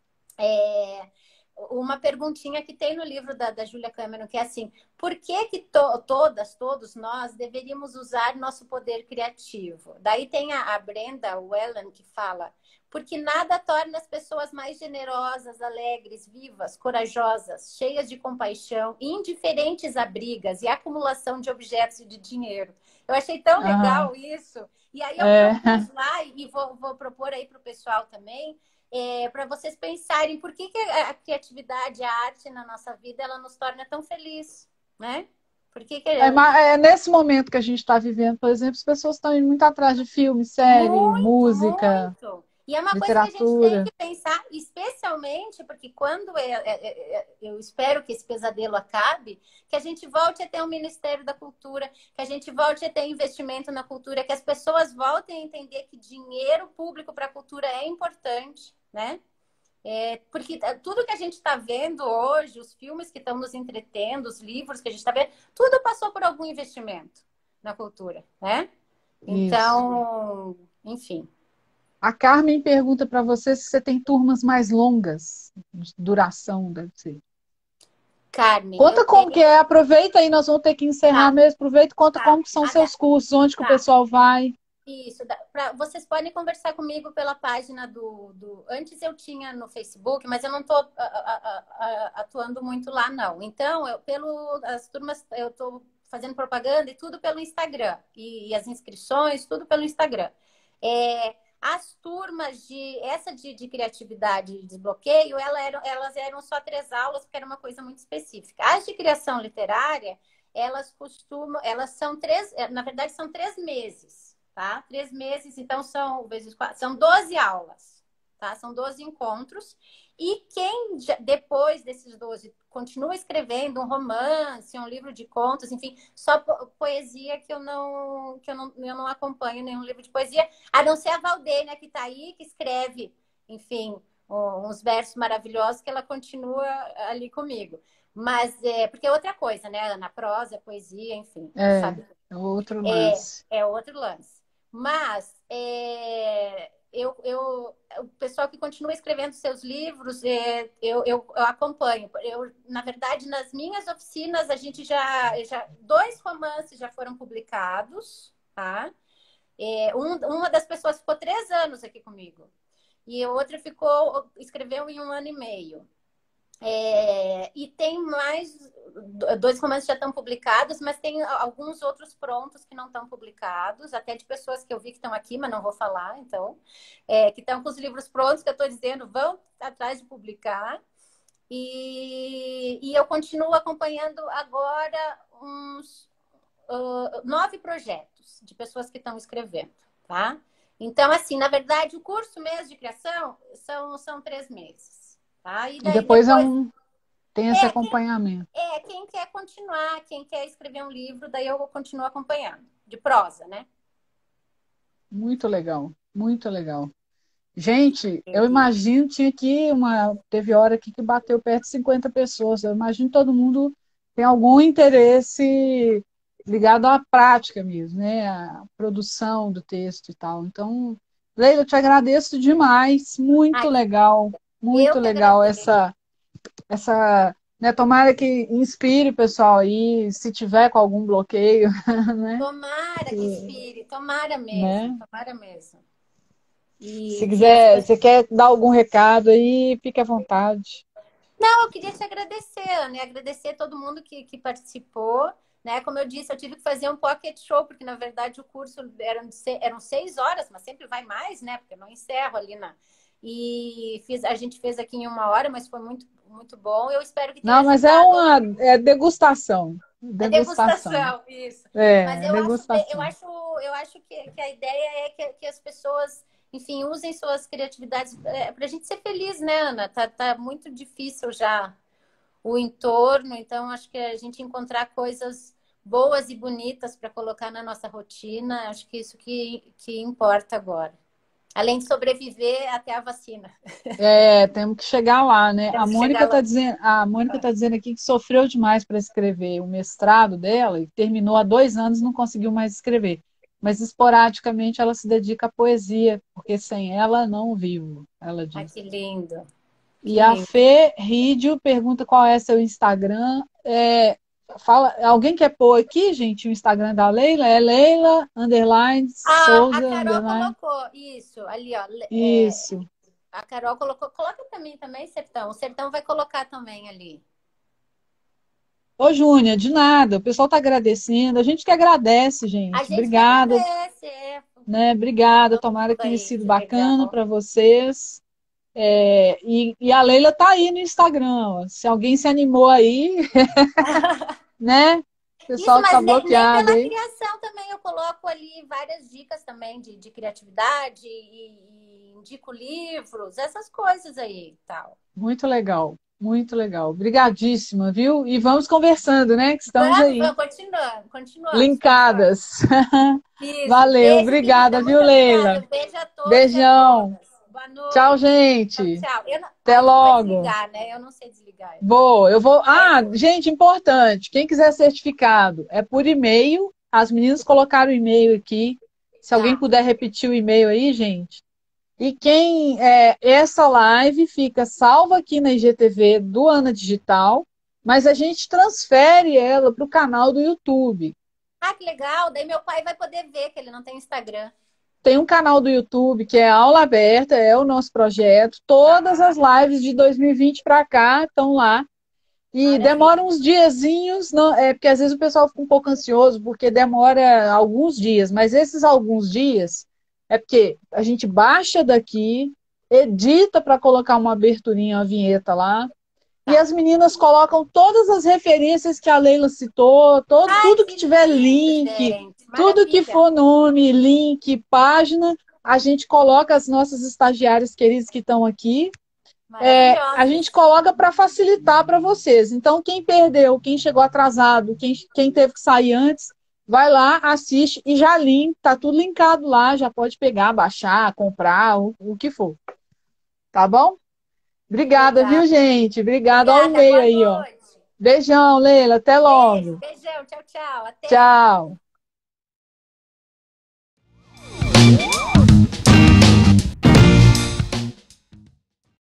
uma perguntinha que tem no livro da Julia Cameron, que é assim, por que que todos nós deveríamos usar nosso poder criativo? Daí tem a Brenda Wellen que fala, porque nada torna as pessoas mais generosas, alegres, vivas, corajosas, cheias de compaixão, indiferentes a brigas e acumulação de objetos e de dinheiro. Eu achei tão Aham. legal isso. E aí eu É. propus lá, e vou propor aí para o pessoal também, para vocês pensarem por que a criatividade, a arte na nossa vida, ela nos torna tão felizes, né? Por que É nesse momento que a gente está vivendo, por exemplo, as pessoas estão indo muito atrás de filme, série, muito, música, muito. E é uma coisa que a gente tem literatura. que pensar, especialmente porque quando eu espero que esse pesadelo acabe, que a gente volte a ter um Ministério da Cultura, que a gente volte a ter investimento na cultura, que as pessoas voltem a entender que dinheiro público para a cultura é importante, né? Porque tudo que a gente está vendo hoje, os filmes que estão nos entretendo, os livros que a gente está vendo, tudo passou por algum investimento na cultura, né? Isso. Então, enfim. A Carmen pergunta para você se você tem turmas mais longas, de duração, deve ser. Carmen, eu Conta como que tenho. é, aproveita aí, nós vamos ter que encerrar Tá, mesmo. Aproveita e conta tá. como que são seus cursos, onde que o Tá. pessoal vai. Isso. Vocês podem conversar comigo pela página Antes eu tinha no Facebook, mas eu não estou atuando muito lá, não. Então, as turmas, eu estou fazendo propaganda e tudo pelo Instagram. E as inscrições, tudo pelo Instagram. As turmas de criatividade e desbloqueio, elas eram só 3 aulas, porque era uma coisa muito específica. As de criação literária, elas são na verdade, são 3 meses, tá? 3 meses, então são vezes 4, são 12 aulas, tá? São 12 encontros. E quem depois desses 12 continua escrevendo um romance, um livro de contos, enfim, só poesia eu não acompanho nenhum livro de poesia, a não ser a Valdênia, que está aí, que escreve, enfim, uns versos maravilhosos que ela continua ali comigo. Mas porque é outra coisa, né, Ana? Prosa, poesia, enfim, tu É, sabe. é outro lance. É outro lance. Mas o pessoal que continua escrevendo seus livros, eu acompanho. Na verdade, nas minhas oficinas, a gente já 2 romances já foram publicados, tá? Uma das pessoas ficou 3 anos aqui comigo. E a outra escreveu em 1 ano e meio. E tem mais 2 romances já estão publicados, mas tem alguns outros prontos que não estão publicados, até de pessoas que eu vi que estão aqui, mas não vou falar, então, que estão com os livros prontos, que eu estou dizendo, vão atrás de publicar. E eu continuo acompanhando agora uns 9 projetos de pessoas que estão escrevendo, tá? Então, assim, na verdade, o curso mesmo de criação são 3 meses. Tá? E E daí depois depois. tem esse acompanhamento. Quem quer continuar, quem quer escrever um livro, daí eu vou continuar acompanhando. De prosa, né? Muito legal, muito legal. Gente, eu Querida. imagino, teve hora aqui que bateu perto de 50 pessoas. Eu imagino que todo mundo tem algum interesse ligado à prática mesmo, né? À produção do texto e tal. Então, Leila, eu te agradeço demais. Ai, eu Muito que legal agradeço. essa, né? Tomara que inspire o pessoal aí, se tiver com algum bloqueio, né? Tomara que inspire, Né? tomara mesmo. Se E que as quiser, pessoas. você quer dar algum recado aí, fique à vontade. Não, eu queria te agradecer, né? Agradecer todo mundo que participou. Né? Como eu disse, eu tive que fazer um pocket show, porque na verdade o curso eram 6 horas, mas sempre vai mais, né? Porque eu não encerro ali na. A gente fez aqui em 1 hora, mas foi muito, muito bom. Eu espero que tenha Não, mas ajudado é degustação. a Degustação. degustação, isso. Mas É, eu degustação. acho, eu acho que a ideia é que as pessoas, enfim, usem suas criatividades para a gente ser feliz, né, Ana? Tá muito difícil já o entorno, então acho que a gente encontrar coisas boas e bonitas para colocar na nossa rotina, acho que isso que importa agora. Além de sobreviver até a vacina. É, temos que chegar lá, né? Temos que chegar lá. A Mônica tá dizendo aqui que sofreu demais para escrever o mestrado dela e terminou há 2 anos e não conseguiu mais escrever. Mas esporadicamente ela se dedica à poesia, porque sem ela não vivo, ela Ai, diz. que lindo, E que a lindo. Fê Rídio pergunta qual é seu Instagram. Alguém quer pôr aqui, gente, o Instagram da Leila? É Leila, underline, A Souza, Carol underline. colocou isso ali, ó. Isso. A Carol colocou. Coloca para mim também, Sertão. O Sertão vai colocar também ali. Ô, Júnia, de nada. O pessoal está agradecendo. A gente que agradece, A gente. gente que Obrigada, agradece, né? Obrigada. todo Tomara mundo que tenha aí, sido que bacana legal. para vocês. E a Leila tá aí no Instagram. Ó. Se alguém se animou aí, né? Isso, Pessoal que tá mas nem bloqueado pela aí. criação também eu coloco ali várias dicas também de criatividade e indico livros, essas coisas aí e tal. Muito legal. Muito legal. Obrigadíssima, viu? E vamos conversando, né? Que estamos Vamos aí, continuamos. linkadas. Isso, Valeu, beijo, querida, obrigada, viu, muito obrigada. Leila? Um beijo a todos e a Beijão. todas. Boa Tchau, noite. Tchau, gente. tchau. Até Tu vai logo. desligar, né? Eu não sei desligar. Eu vou. Ah, Ah, gente, importante. Quem quiser certificado, é por e-mail. As meninas colocaram o e-mail aqui. Se alguém tá. puder repetir o e-mail aí, gente. Essa live fica salva aqui na IGTV do Ana Digital, mas a gente transfere ela para o canal do YouTube. Ah, que legal. Daí meu pai vai poder ver que ele não tem Instagram. Tem um canal do YouTube que é Aula Aberta, é o nosso projeto. Todas as Tá. lives de 2020 para cá estão lá. E demora Maravilha. uns diazinhos, não, porque às vezes o pessoal fica um pouco ansioso, porque demora alguns dias, mas esses alguns dias é porque a gente baixa daqui, edita para colocar uma aberturinha, uma vinheta lá, e Tá. as meninas colocam todas as referências que a Leila citou, Ai, tudo que que tiver lindo, link, gente. tudo que Maravilha. for nome, link, página, a gente coloca as nossas estagiárias queridas que estão aqui a gente Maravilhosos. coloca para facilitar para vocês. Então, quem perdeu, quem chegou atrasado, quem teve que sair antes, vai lá, assiste e já link, tá tudo linkado lá, já pode pegar, baixar, comprar, o que for. Tá bom? Que Obrigada, legal. viu, gente? Obrigada ao Obrigada. e-mail Boa aí, ó. noite. Beijão, Leila, até Beijo, logo. beijão. Tchau, tchau. Até. Tchau.